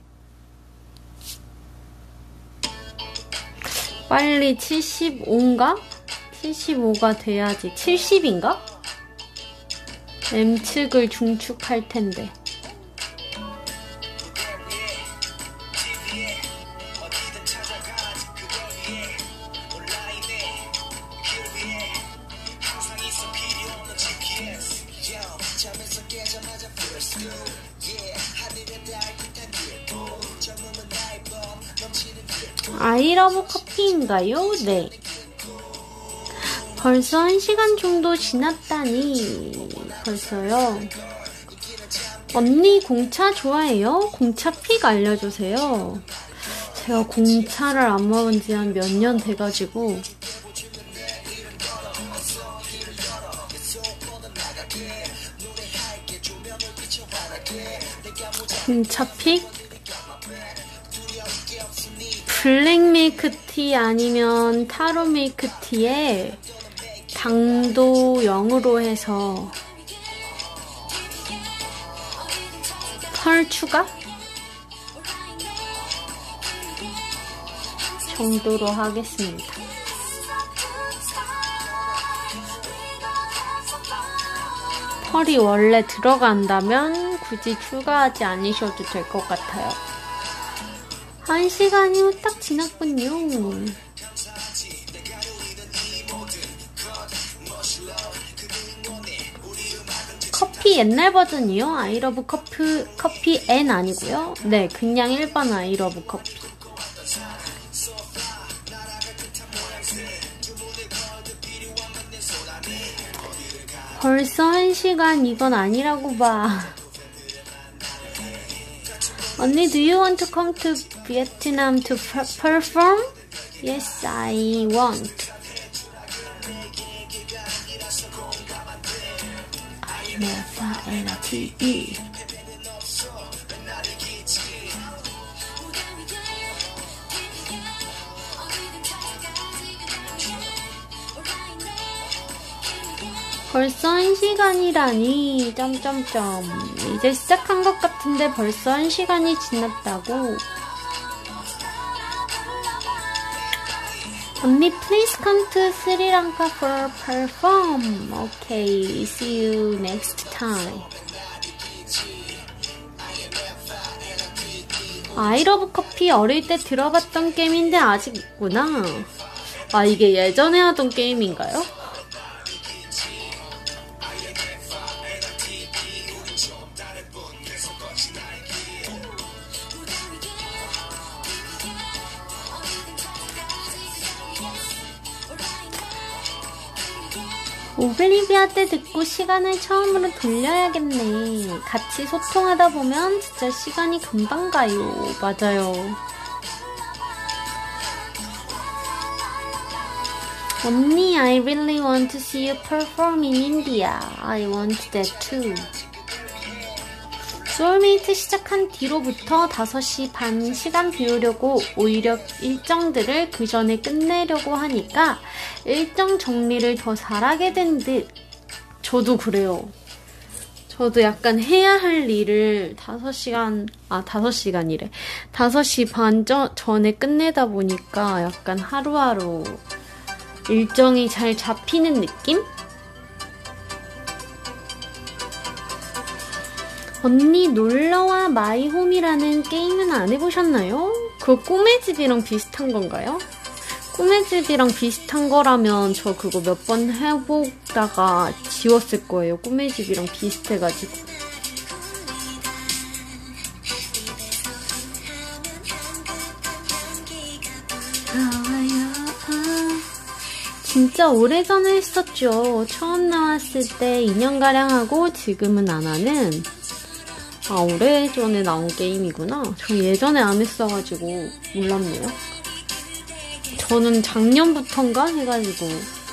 빨리 75인가? 75가 돼야지. 70인가? M축을 중축할 텐데. 아이러브 커피인가요? 네. 벌써 1시간 정도 지났다니. 벌써요. 언니 공차 좋아해요? 공차 픽 알려주세요. 제가 공차를 안 먹은 지 한 몇 년 돼가지고. 공차 픽? 블랙 밀크티 아니면 타로 밀크티에 당도 0으로 해서 펄 추가? 정도로 하겠습니다. 펄이 원래 들어간다면 굳이 추가하지 않으셔도 될 것 같아요. 1시간이 후딱 지났군요. 커피 옛날 버전이요? 아이러브 커피 N 아니고요? 네, 그냥 일반 아이러브 커피. 벌써 1시간 이건 아니라고 봐. 언니, do you want to come to Vietnam to perform? Yes, I want. IMFLTE. 벌써 1시간이라니 점점점. 이제 시작한 것 같은데 벌써 1시간이 지났다고. 언니, please come to Sri Lanka for perform. Okay, see you next time. 아이러브 커피 어릴 때 들어봤던 게임인데 아직 있구나. 아, 이게 예전에 하던 게임인가요? 오블리비아 때 듣고 시간을 처음으로 돌려야겠네. 같이 소통하다 보면 진짜 시간이 금방 가요. 맞아요. 언니, I really want to see you perform in India. I want that too. 소울메이트 시작한 뒤로부터 5시 반 시간 비우려고 오히려 일정들을 그 전에 끝내려고 하니까 일정 정리를 더 잘하게 된 듯. 저도 그래요. 저도 약간 해야 할 일을 5시간이래. 5시 반 전에 끝내다 보니까 약간 하루하루 일정이 잘 잡히는 느낌? 언니, 놀러와 마이홈이라는 게임은 안 해보셨나요? 그거 꿈의 집이랑 비슷한 건가요? 꿈의 집이랑 비슷한 거라면 저 그거 몇 번 해보다가 지웠을 거예요. 꿈의 집이랑 비슷해가지고. 진짜 오래전에 했었죠. 처음 나왔을 때 2년가량 하고 지금은 안 하는. 아, 오래전에 나온 게임이구나. 저 예전에 안 했어가지고 몰랐네요. 저는 작년부터인가 해가지고.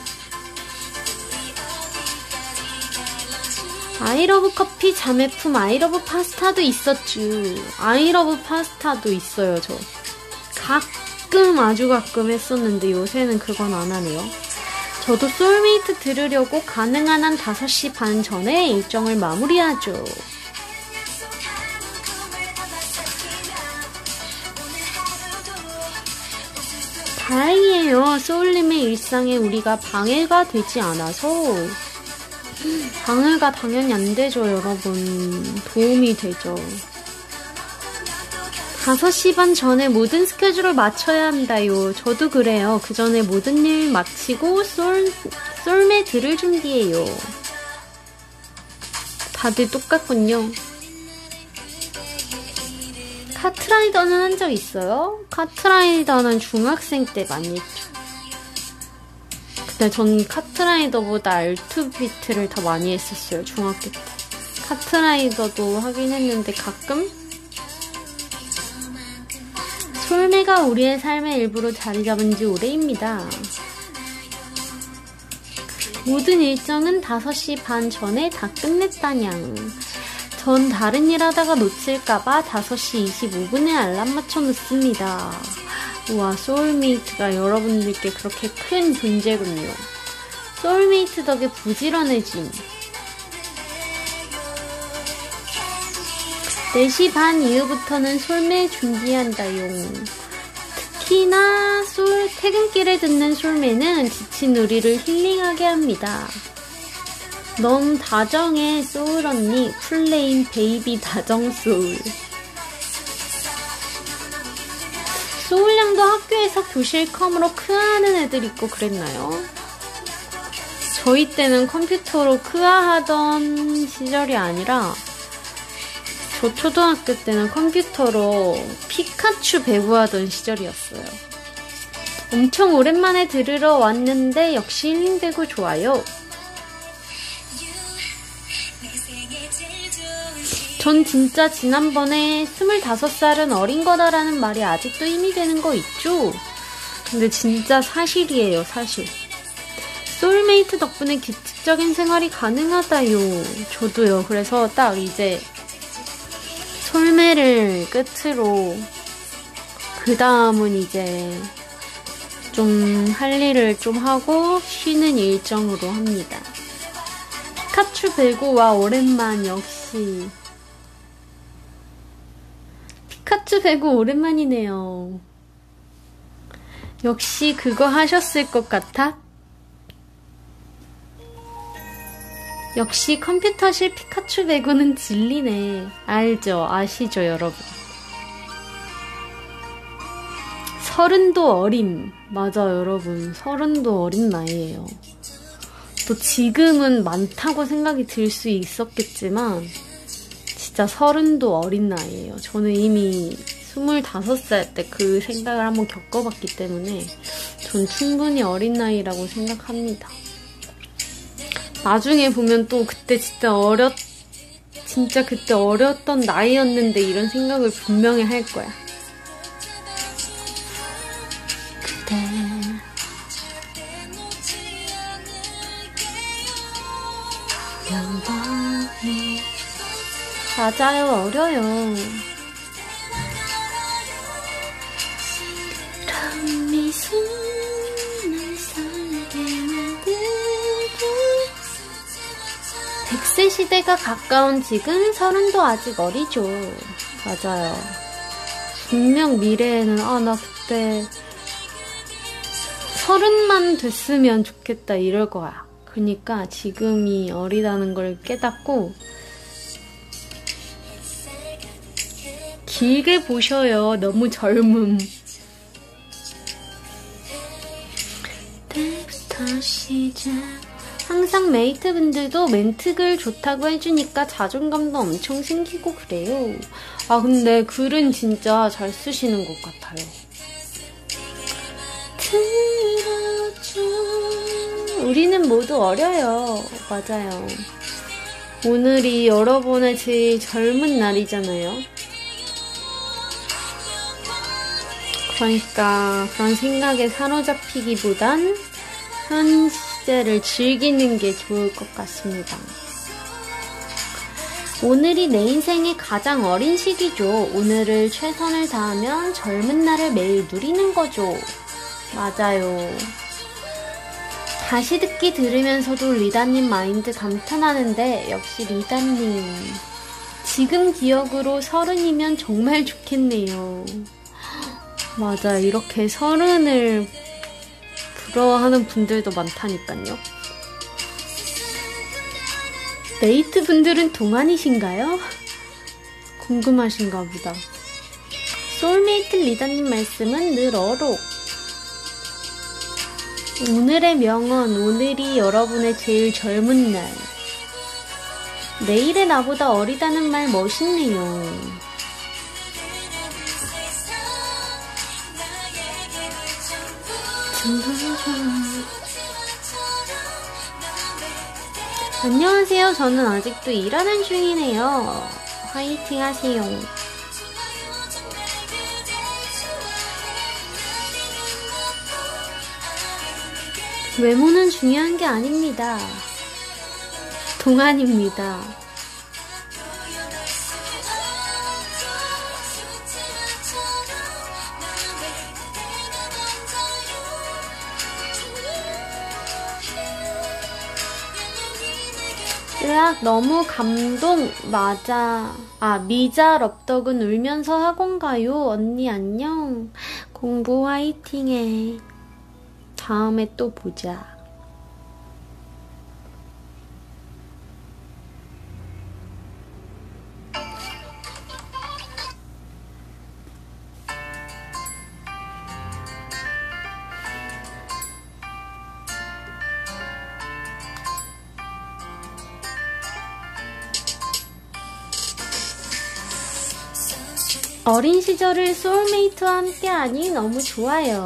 아이러브 커피, 자매품, 아이러브 파스타도 있었죠. 아이러브 파스타도 있어요, 저. 가끔, 아주 가끔 했었는데 요새는 그건 안 하네요. 저도 소울메이트 들으려고 가능한 한 5시 반 전에 일정을 마무리하죠. 다행이에요. 소울님의 일상에 우리가 방해가 되지 않아서. 방해가 당연히 안 되죠, 여러분. 도움이 되죠. 5시 반 전에 모든 스케줄을 맞춰야 한다요. 저도 그래요. 그 전에 모든 일 마치고 솔메 들을 준비해요. 다들 똑같군요. 카트라이더는 한 적 있어요? 카트라이더는 중학생 때 많이 했죠. 근데 전 카트라이더보다 알투비트를 더 많이 했었어요, 중학교 때. 카트라이더도 하긴 했는데 가끔? 솔매가 우리의 삶의 일부로 자리 잡은 지 오래입니다. 모든 일정은 5시 반 전에 다 끝냈다냥. 전 다른 일 하다가 놓칠까봐 5시 25분에 알람 맞춰 놓습니다. 우와, 소울메이트가 여러분들께 그렇게 큰 존재군요. 소울메이트 덕에 부지런해짐. 4시 반 이후부터는 솔매 준비한다용. 특히나 퇴근길에 듣는 솔매는 지친 우리를 힐링하게 합니다. 너무 다정해 소울 언니, 플레인 베이비 다정 소울. 소울 양도 학교에서 교실 컴으로 크아하는 애들 있고 그랬나요? 저희 때는 컴퓨터로 크아하던 시절이 아니라 저 초등학교 때는 컴퓨터로 피카츄 배구하던 시절이었어요. 엄청 오랜만에 들으러 왔는데 역시 힐링되고 좋아요. 전 진짜 지난번에 25살은 어린 거다라는 말이 아직도 힘이 되는 거 있죠? 근데 진짜 사실이에요, 사실. 소울메이트 덕분에 규칙적인 생활이 가능하다요. 저도요. 그래서 딱 이제 솔매를 끝으로 그 다음은 이제 좀 할 일을 좀 하고 쉬는 일정으로 합니다. 피카츄 배구와 오랜만 역시. 피카츄 배구 오랜만이네요. 역시 그거 하셨을 것 같아? 역시 컴퓨터실 피카츄 배구는 진리네. 알죠? 아시죠, 여러분? 30도 어림. 맞아, 여러분. 30도 어린 나이예요. 또 지금은 많다고 생각이 들 수 있었겠지만 진짜 30도 어린 나이예요. 저는 이미 25살 때 그 생각을 한번 겪어봤기 때문에 전 충분히 어린 나이라고 생각합니다. 나중에 보면 또 그때 진짜 그때 어렸던 나이였는데 이런 생각을 분명히 할 거야. 그대 영원히. 맞아요, 어려요. 그런 미소를 살게 만들고 100세 시대가 가까운 지금 30도 아직 어리죠. 맞아요. 분명 미래에는 나 그때 30만 됐으면 좋겠다 이럴 거야. 그러니까 지금이 어리다는 걸 깨닫고 길게 보셔요. 너무 젊음. 그때부터 시작. 항상 메이트분들도 멘트글 좋다고 해주니까 자존감도 엄청 생기고 그래요. 근데 글은 진짜 잘 쓰시는 것 같아요. 들어줘. 우리는 모두 어려요. 맞아요. 오늘이 여러분의 제일 젊은 날이잖아요. 그러니까 그런 생각에 사로잡히기보단 현 시제를 즐기는 게 좋을 것 같습니다. 오늘이 내 인생의 가장 어린 시기죠. 오늘을 최선을 다하면 젊은 날을 매일 누리는 거죠. 맞아요. 다시 듣기 들으면서도 리다님 마인드 감탄하는데 역시 리다님. 지금 기억으로 30이면 정말 좋겠네요. 맞아, 이렇게 30을 부러워하는 분들도 많다니까요. 메이트 분들은 동안이신가요? 궁금하신가 보다. 소울메이트 리다님 말씀은 늘 어록. 오늘의 명언, 오늘이 여러분의 제일 젊은 날. 내일의 나보다 어리다는 말 멋있네요. 안녕하세요. 저는 아직도 일하는 중이네요. 화이팅 하세요. 외모는 중요한 게 아닙니다. 동안입니다. 으악, 너무 감동. 맞아. 미자 럽덕은 울면서 학원 가요. 언니 안녕. 공부 화이팅해. 다음에 또 보자. 어린 시절을 소울메이트와 함께하니 너무 좋아요.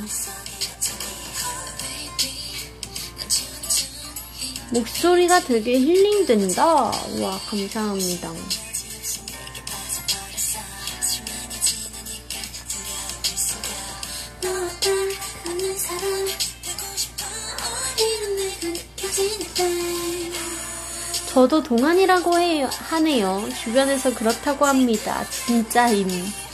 목소리가 되게 힐링된다. 와, 감사합니다. 저도 동안이라고 하네요. 주변에서 그렇다고 합니다. 진짜임.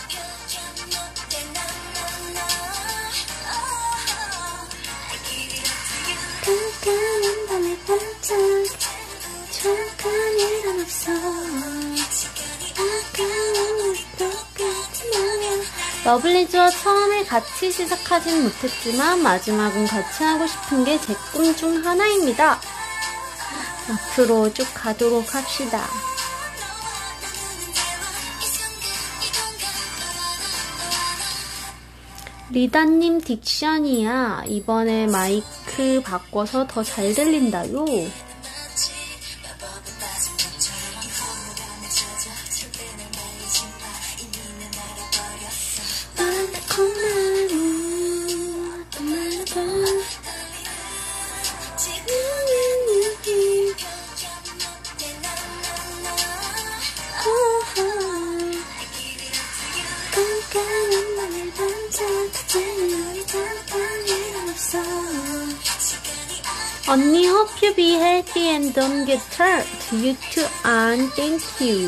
러블리즈와 처음에 같이 시작하진 못했지만 마지막은 같이 하고 싶은 게 제 꿈 중 하나입니다. 앞으로 쭉 가도록 합시다. 리다님 딕션이야. 이번에 마이크 바꿔서 더 잘 들린다요. 언니, hope you be healthy and don't get hurt. You too, and thank you.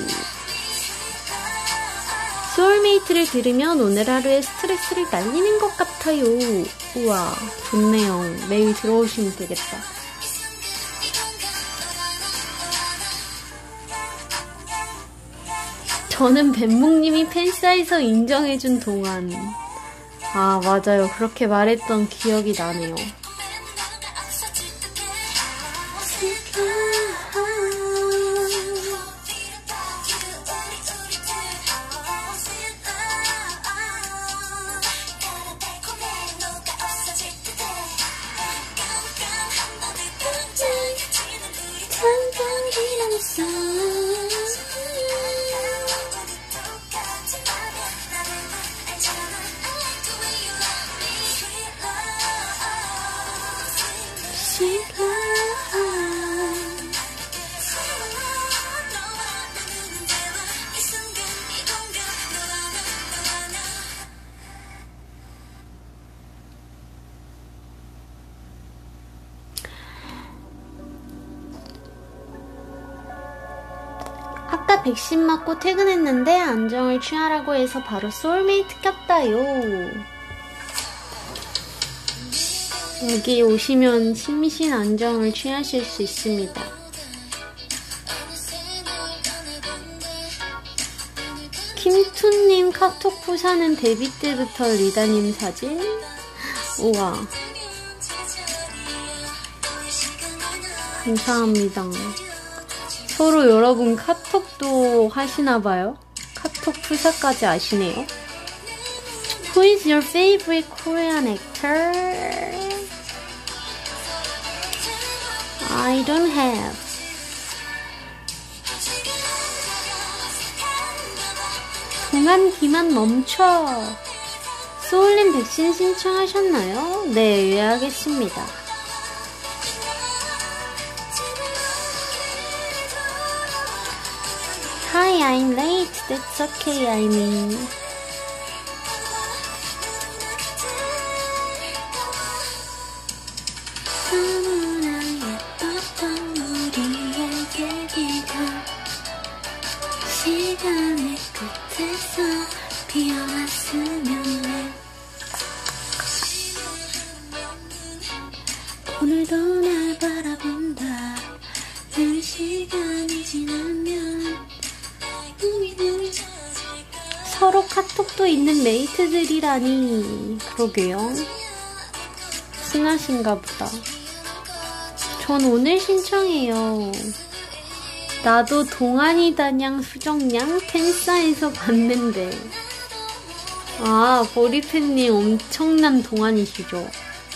소울메이트를 들으면 오늘 하루의 스트레스를 날리는 것 같아요. 우와, 좋네요. 매일 들어오시면 되겠다. 저는 뱀목님이 팬사에서 인정해준 동안. 맞아요. 그렇게 말했던 기억이 나네요. 아까 백신 맞고 퇴근했는데 안정을 취하라고 해서 바로 소울메이트 꼈다요. 여기 오시면 심신 안정을 취하실 수 있습니다. 김투님 카톡 부사는 데뷔 때부터 리다님 사진? 우와, 감사합니다. 서로 여러분 카톡도 하시나봐요. 카톡 프사까지 아시네요. Who is your favorite Korean actor? I don't have. 동안 기만 멈춰. 소울님 백신 신청하셨나요? 네, 예약했습니다. Hi, I'm late. That's okay, I mean. 너무나 예뻤던 우리의 얘기가 시간의 끝에서 피어났으면 해. 오늘도 날 바라본다. 그 시간이 지나면 서로 카톡도 있는 메이트들이라니. 그러게요. 친하신가 보다. 전 오늘 신청해요. 나도 동안이다냥 수정냥 팬싸에서 봤는데. 아, 보리팬님 엄청난 동안이시죠?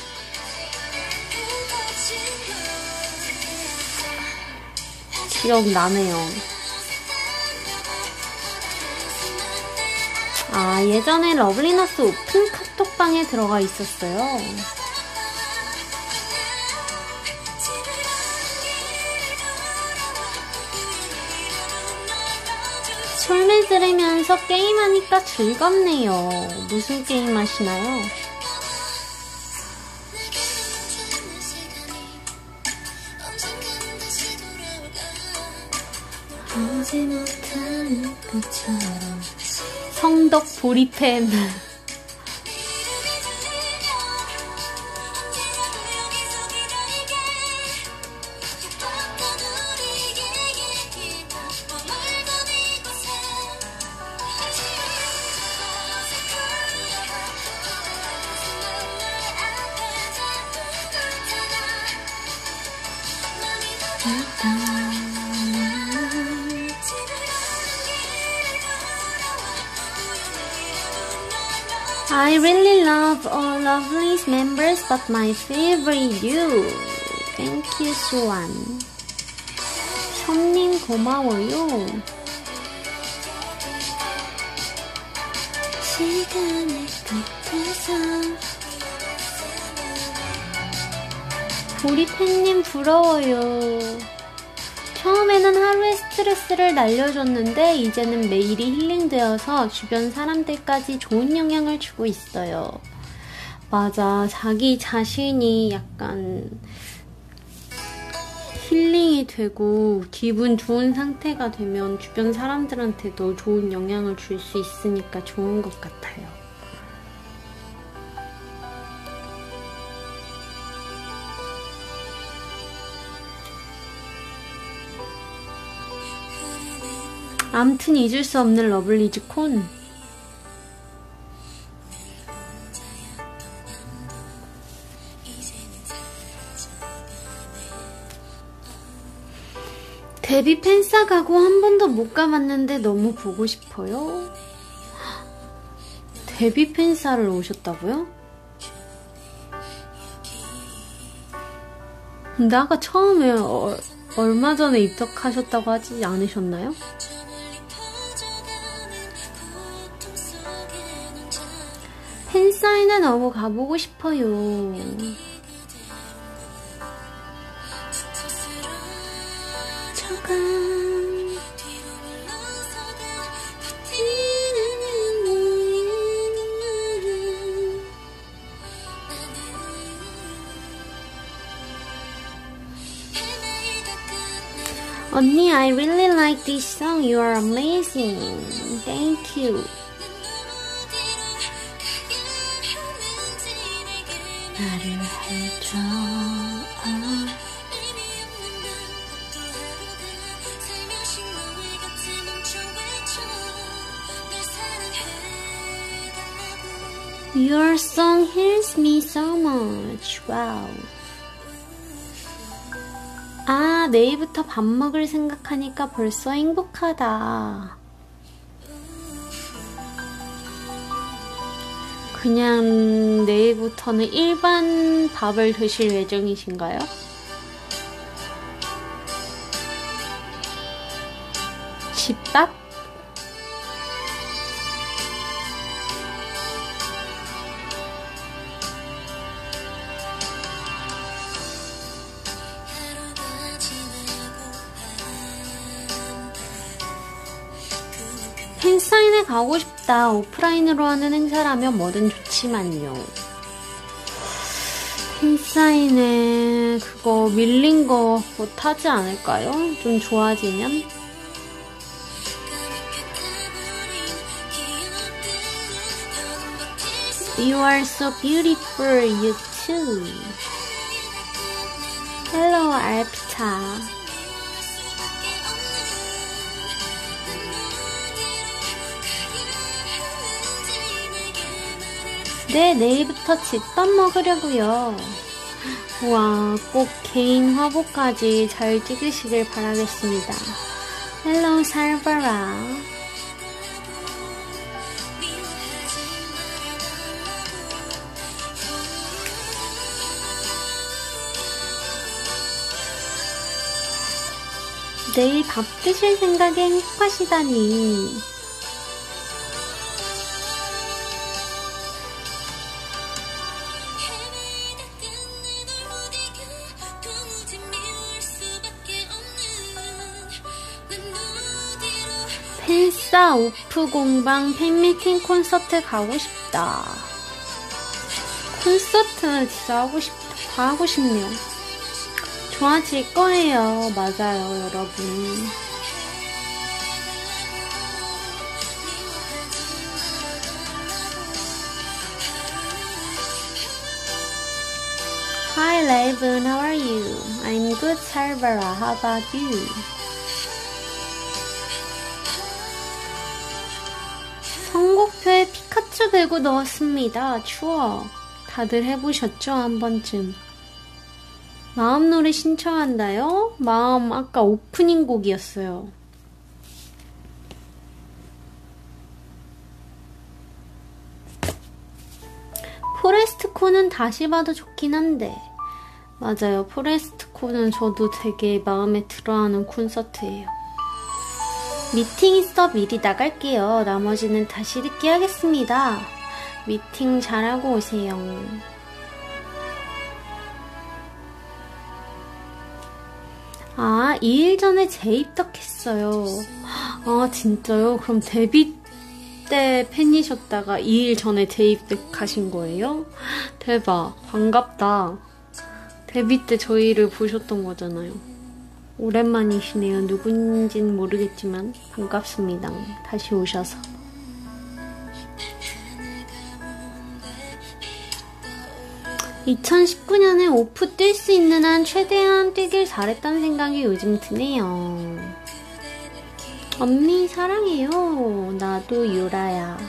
기억나네요. 아, 예전에 러블리너스 오픈 카톡방에 들어가 있었어요. 솔매 들으면서 게임하니까 즐겁네요. 무슨 게임 하시나요? 오지 못하는 것처럼 성덕 보리팬. I really love all Lovely's members, but my favorite you. Thank you, Swan. 성님 고마워요. 시간의 끝에서 보리팬님 부러워요. 처음에는 하루의 스트레스를 날려줬는데 이제는 매일이 힐링되어서 주변 사람들까지 좋은 영향을 주고 있어요. 맞아, 자기 자신이 약간 힐링이 되고 기분 좋은 상태가 되면 주변 사람들한테도 좋은 영향을 줄 수 있으니까 좋은 것 같아요. 암튼 잊을 수 없는 러블리즈 콘. 데뷔 팬싸 가고 한 번도 못 가봤는데 너무 보고 싶어요. 데뷔 팬싸를 오셨다고요? 근데 아까 처음에 얼마 전에 입덕하셨다고 하지 않으셨나요? 팬사인회 너무 가보고 싶어요. 언니, I really like this song. You are amazing. Thank you. 나를 해줘. Your song heals me so much. Wow. 아, 내일부터 밥 먹을 생각하니까 벌써 행복하다. 그냥 내일부터는 일반 밥을 드실 예정이신가요? 집밥? 팬사인회 가고 싶다. 오프라인으로 하는 행사라면 뭐든 좋지만요. 팬사인회 그거 밀린 거 못하지 않을까요? 좀 좋아지면? You are so beautiful, you too. Hello, 알피차. 네, 내일부터 집밥 먹으려고요. 우와, 꼭 개인 화보까지 잘 찍으시길 바라겠습니다. Hello, 살바라. 내일 밥 드실 생각에 행복하시다니. 팬싸 오프 공방 팬미팅 콘서트 가고 싶다. 콘서트 진짜 하고 싶네요. 좋아질 거예요. 맞아요, 여러분. Hi, Raven. How are you? I'm good, Salvara. How about you? 선곡표에 피카츄 배구 넣었습니다. 추워. 다들 해보셨죠? 한 번쯤. 마음 노래 신청한다요? 마음 아까 오프닝 곡이었어요. 포레스트코는 다시 봐도 좋긴 한데 맞아요. 포레스트코는 저도 되게 마음에 들어하는 콘서트예요. 미팅 있어 미리 나갈게요. 나머지는 다시 듣기 하겠습니다. 미팅 잘하고 오세요. 아, 2일 전에 재입덕했어요. 아, 진짜요? 그럼 데뷔 때 팬이셨다가 2일 전에 재입덕하신 거예요? 대박, 반갑다. 데뷔 때 저희를 보셨던 거잖아요. 오랜만이시네요. 누군진 모르겠지만 반갑습니다. 다시 오셔서. (2019년에) 오프 뛸 수 있는 한 최대한 뛰길 잘했다는 생각이 요즘 드네요. 언니 사랑해요. 나도 유라야.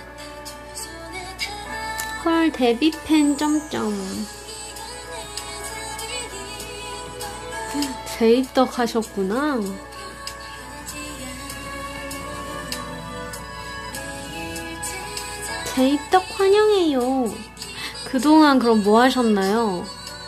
헐, 데뷔팬 점점. 재입덕 하셨구나. 재입덕 환영해요. 그동안 그럼 뭐 하셨나요?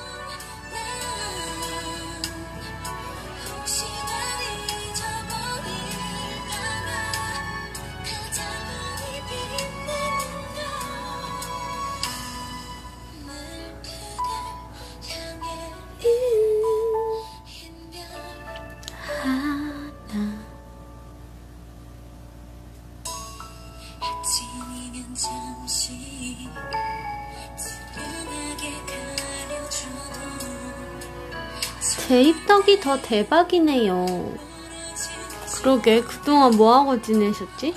재입덕이 더 대박이네요. 그러게, 그동안 뭐하고 지내셨지?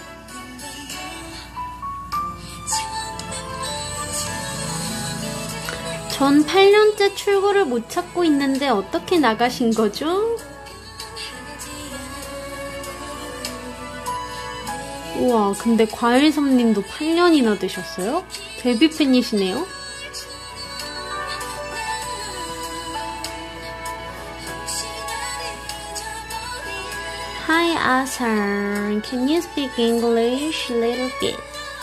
전 8년째 출구를 못 찾고 있는데 어떻게 나가신 거죠? 우와, 근데 과일섬님도 8년이나 되셨어요? 데뷔 팬이시네요? Hi, Asar. Can you speak English a little bit?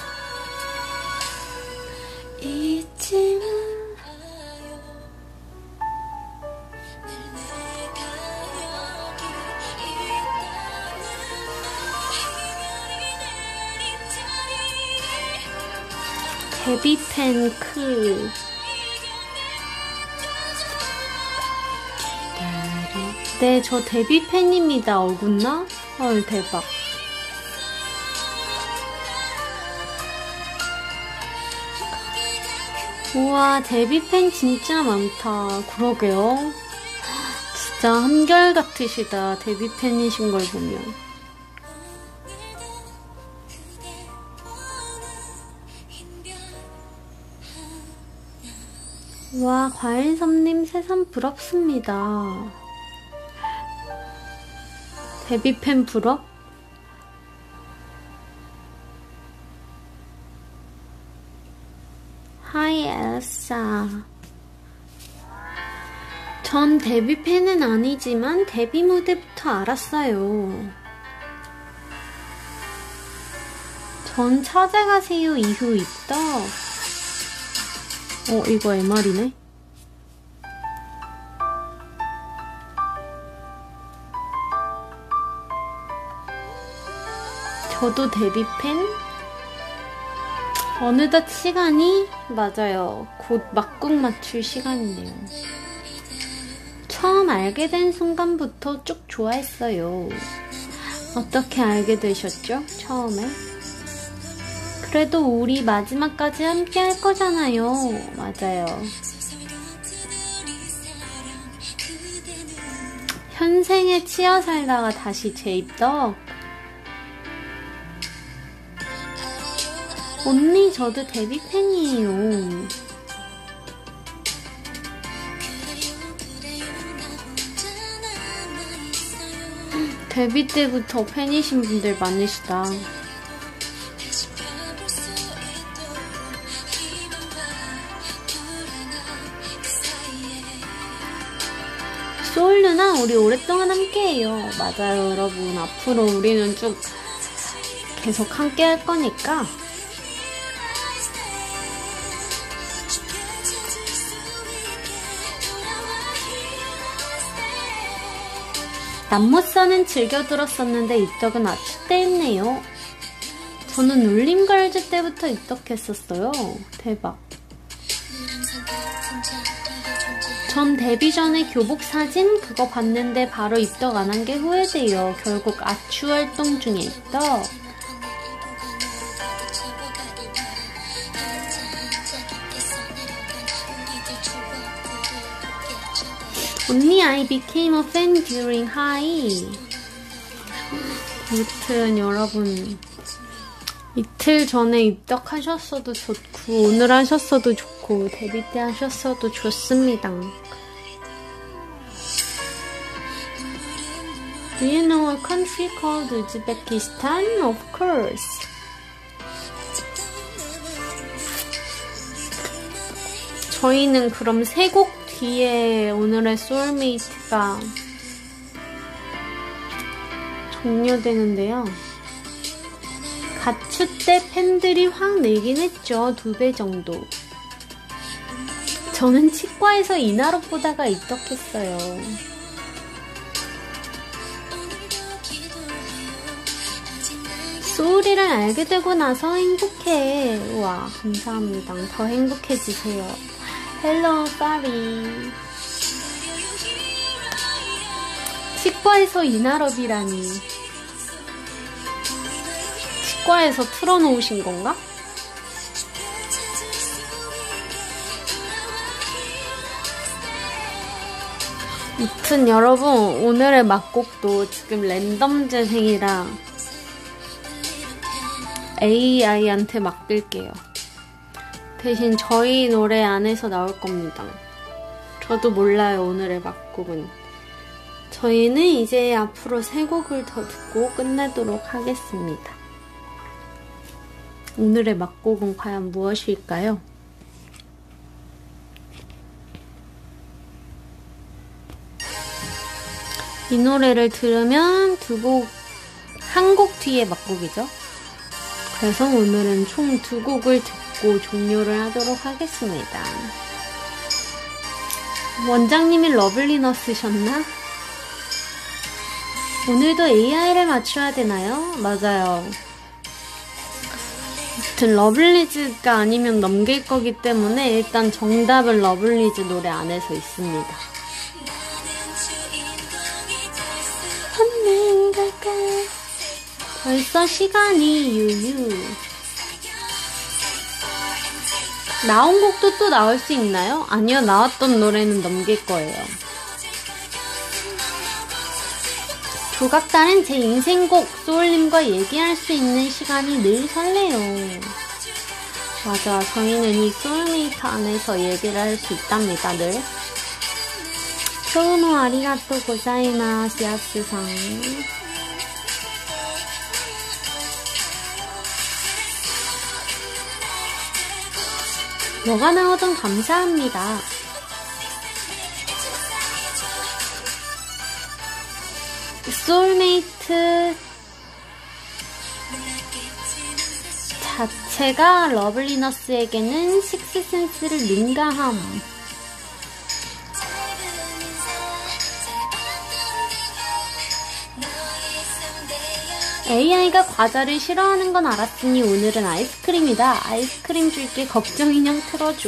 데뷔 팬 크. 네, 저 데뷔 팬입니다. 어굿나? 헐, 대박. 우와, 데뷔팬 진짜 많다. 그러게요. 진짜 한결같으시다. 데뷔팬이신 걸 보면. 와, 과일섬님 새삼 부럽습니다. 데뷔팬 부럽? 하이 엘사. 전 데뷔팬은 아니지만 데뷔 무대부터 알았어요. 전 찾아가세요 이후 입덕. 이거 MR이네. 저도 데뷔팬? 어느덧 시간이, 맞아요. 곧 막국 맞출 시간이네요. 처음 알게 된 순간부터 쭉 좋아했어요. 어떻게 알게 되셨죠? 처음에? 그래도 우리 마지막까지 함께 할 거잖아요. 맞아요. 현생에 치여 살다가 다시 재입덕. 언니, 저도 데뷔 팬이에요. 데뷔 때부터 팬이신 분들 많으시다. 소울 누나, 우리 오랫동안 함께해요. 맞아요, 여러분. 앞으로 우리는 쭉 계속 함께 할 거니까. 남모서는 즐겨 들었었는데 입덕은 아추 때 했네요. 저는 울림걸즈 때부터 입덕했었어요. 대박. 전 데뷔 전에 교복 사진 그거 봤는데 바로 입덕 안 한 게 후회돼요. 결국 아추 활동 중에 입덕. 언니, I became a fan during high. 아무튼 여러분, 이틀 전에 입덕하셨어도 좋고 오늘 하셨어도 좋고 데뷔 때 하셨어도 좋습니다. Do you know a country called Uzbekistan? Of course. 저희는 그럼 세 곡 뒤에 오늘의 소울메이트가 종료되는데요. 가추 때 팬들이 확 늘긴 했죠. 2배 정도. 저는 치과에서 이나로 보다가 입덕했어요. 소울이를 알게 되고 나서 행복해. 우와, 감사합니다. 더 행복해지세요. 헬로 파리. 치과에서 이나럽이라니. 치과에서 틀어놓으신 건가? 아무튼 여러분, 오늘의 막곡도 지금 랜덤 재생이라 AI한테 맡길게요. 대신 저희 노래 안에서 나올 겁니다. 저도 몰라요, 오늘의 막곡은. 저희는 이제 앞으로 3곡을 더 듣고 끝내도록 하겠습니다. 오늘의 막곡은 과연 무엇일까요? 이 노래를 들으면 한 곡 뒤에 막곡이죠. 그래서 오늘은 총 2곡을 듣고 종료를 하도록 하겠습니다. 원장님이 러블리너 쓰셨나? 오늘도 AI를 맞춰야 되나요? 맞아요. 아무튼 러블리즈가 아니면 넘길 거기 때문에 일단 정답은 러블리즈 노래 안에서 있습니다. 벌써 시간이 유유. 나온 곡도 또 나올 수 있나요? 아니요, 나왔던 노래는 넘길 거예요. 조각단은 제 인생곡 소울님과 얘기할 수 있는 시간이 늘 설레요. 맞아, 저희는 이 소울메이트 안에서 얘기를 할 수 있답니다, 늘. 소우노 아리가또 고자이마스 야스상. 뭐가 나오든 감사합니다. 소울메이트 자체가 러블리너스에게는 식스센스를 능가함. AI가 과자를 싫어하는 건 알았으니 오늘은 아이스크림이다. 아이스크림 줄게 걱정인형 틀어줘.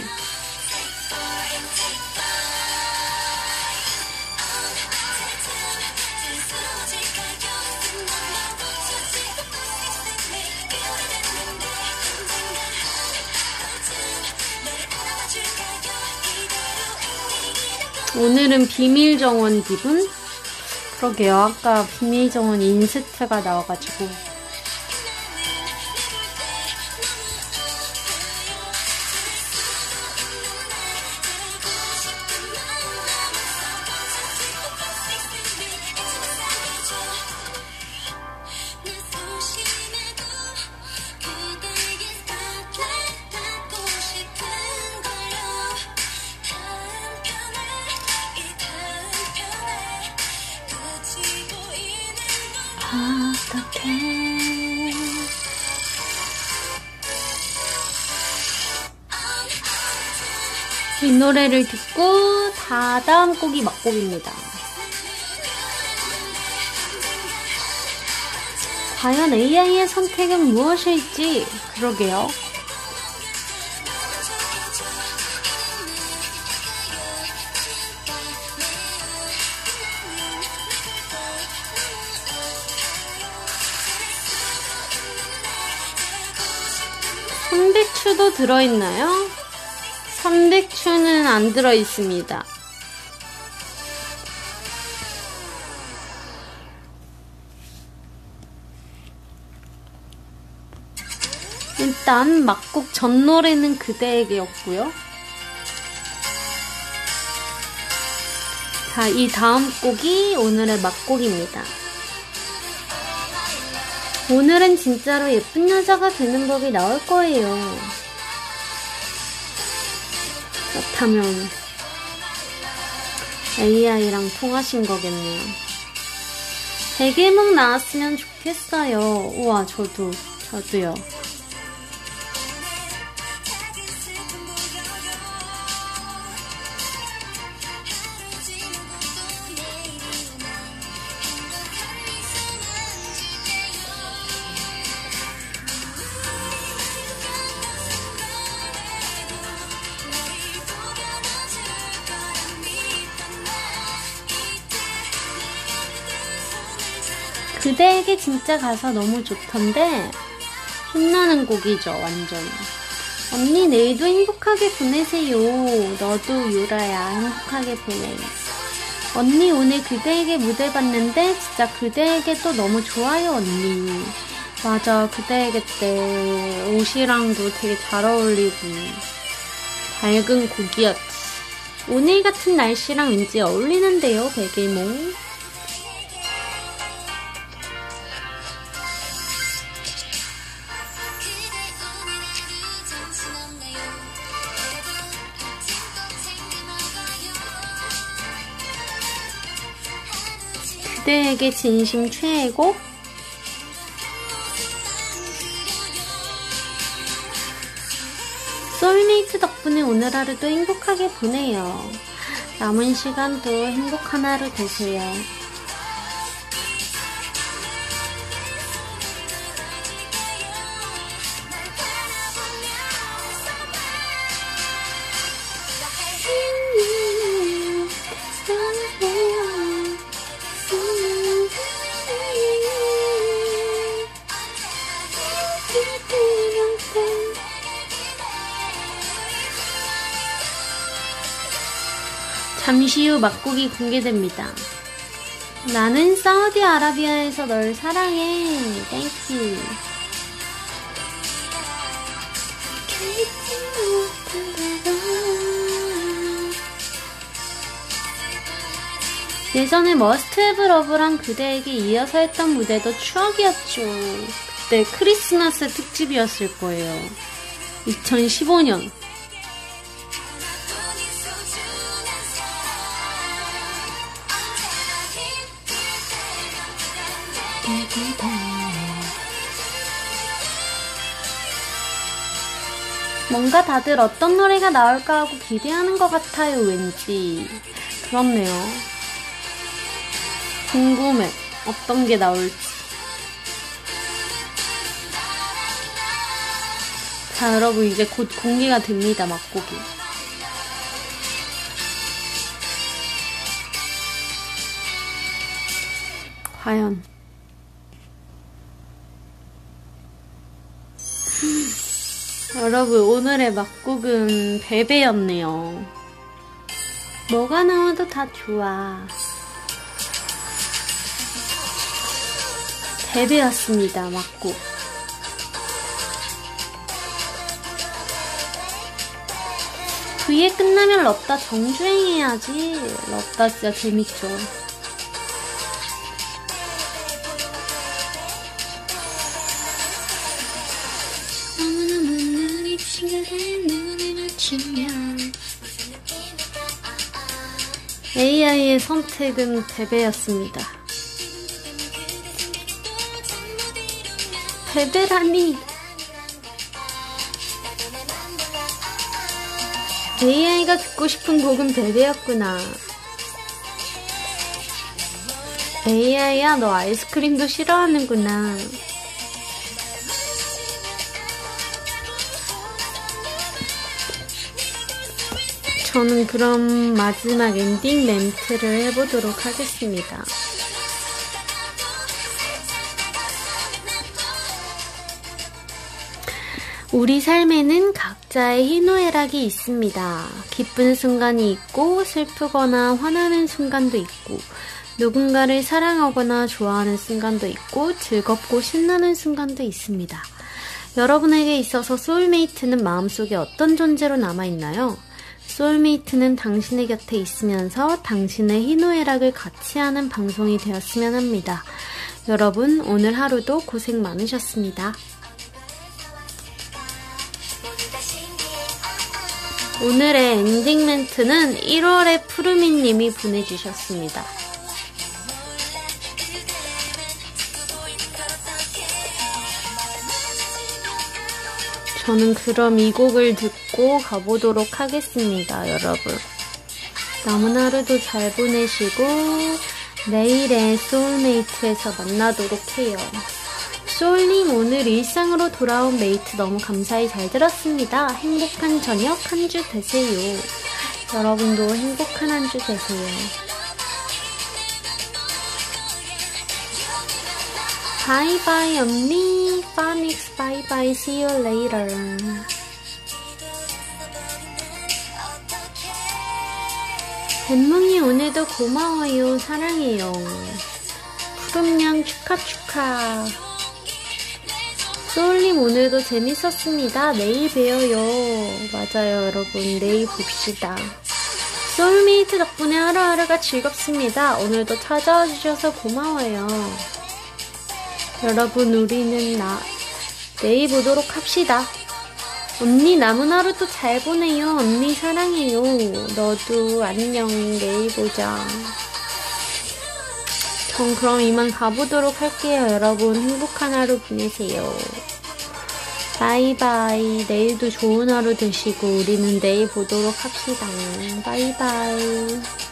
오늘은 비밀정원 기분? 그러게요. 아까 비밀정원 인스트가 나와가지고. 이 노래를 듣고 다음 곡이 막곡입니다. 과연 AI의 선택은 무엇일지? 그러게요. 삼백추도 들어있나요? 삼백추는 안 들어있습니다. 일단 막곡 전 노래는 그대에게였고요. 자, 이 다음 곡이 오늘의 막곡입니다. 오늘은 진짜로 예쁜 여자가 되는 법이 나올 거예요. 그렇다면 AI랑 통하신 거겠네요. 백일목 나왔으면 좋겠어요. 우와, 저도요. 그대에게 진짜 가사 너무 좋던데 신나는 곡이죠, 완전. 언니 내일도 행복하게 보내세요. 너도 유라야 행복하게 보내. 언니 오늘 그대에게 무대 봤는데 진짜 그대에게 또 너무 좋아요 언니. 맞아, 그대에게 때 옷이랑도 되게 잘 어울리고 밝은 곡이었지. 오늘 같은 날씨랑 왠지 어울리는데요, 백일몽. 그대에게 진심 최애곡? 소울메이트 덕분에 오늘 하루도 행복하게 보내요. 남은 시간도 행복한 하루 되세요. 잠시 후 막곡이 공개됩니다. 나는 사우디아라비아에서 널 사랑해. 땡큐. 예전에 머스트 헤브 러브랑 그대에게 이어서 했던 무대도 추억이었죠. 그때 크리스마스 특집이었을 거예요. 2015년. 뭔가 다들 어떤 노래가 나올까 하고 기대하는 것 같아요, 왠지. 그렇네요. 궁금해. 어떤 게 나올지. 자, 여러분, 이제 곧 공개가 됩니다, 막곡이. 과연. 여러분, 오늘의 막곡은 베베였네요. 뭐가 나와도 다 좋아. 베베였습니다, 막곡. V에 끝나면 럽다 정주행해야지. 럽다 진짜 재밌죠. AI의 선택은 베베였습니다. 베베라니. AI가 듣고 싶은 곡은 베베였구나. AI야, 너 아이스크림도 싫어하는구나. 저는 그럼 마지막 엔딩 멘트를 해보도록 하겠습니다. 우리 삶에는 각자의 희노애락이 있습니다. 기쁜 순간이 있고 슬프거나 화나는 순간도 있고 누군가를 사랑하거나 좋아하는 순간도 있고 즐겁고 신나는 순간도 있습니다. 여러분에게 있어서 소울메이트는 마음속에 어떤 존재로 남아있나요? 소울메이트는 당신의 곁에 있으면서 당신의 희노애락을 같이 하는 방송이 되었으면 합니다. 여러분, 오늘 하루도 고생 많으셨습니다. 오늘의 엔딩 멘트는 1월의 푸르미님이 보내주셨습니다. 저는 그럼 이 곡을 듣고 가보도록 하겠습니다, 여러분. 남은 하루도 잘 보내시고 내일의 소울메이트에서 만나도록 해요. 소울님, 오늘 일상으로 돌아온 메이트 너무 감사히 잘 들었습니다. 행복한 저녁 한 주 되세요. 여러분도 행복한 한 주 되세요. 바이바이 언니. 파닉스 바이바이. See you later. 뱀몽이 오늘도 고마워요. 사랑해요. 푸름냥 축하. 소울님, 오늘도 재밌었습니다. 내일 봬요. 맞아요, 여러분. 내일 봅시다. 소울메이트 덕분에 하루하루가 즐겁습니다. 오늘도 찾아와 주셔서 고마워요. 여러분, 우리는 내일 보도록 합시다. 언니, 남은 하루도 잘 보내요. 언니 사랑해요. 너도 안녕. 내일 보자. 전 그럼 이만 가보도록 할게요. 여러분, 행복한 하루 보내세요. 바이바이. 내일도 좋은 하루 되시고 우리는 내일 보도록 합시다. 바이바이.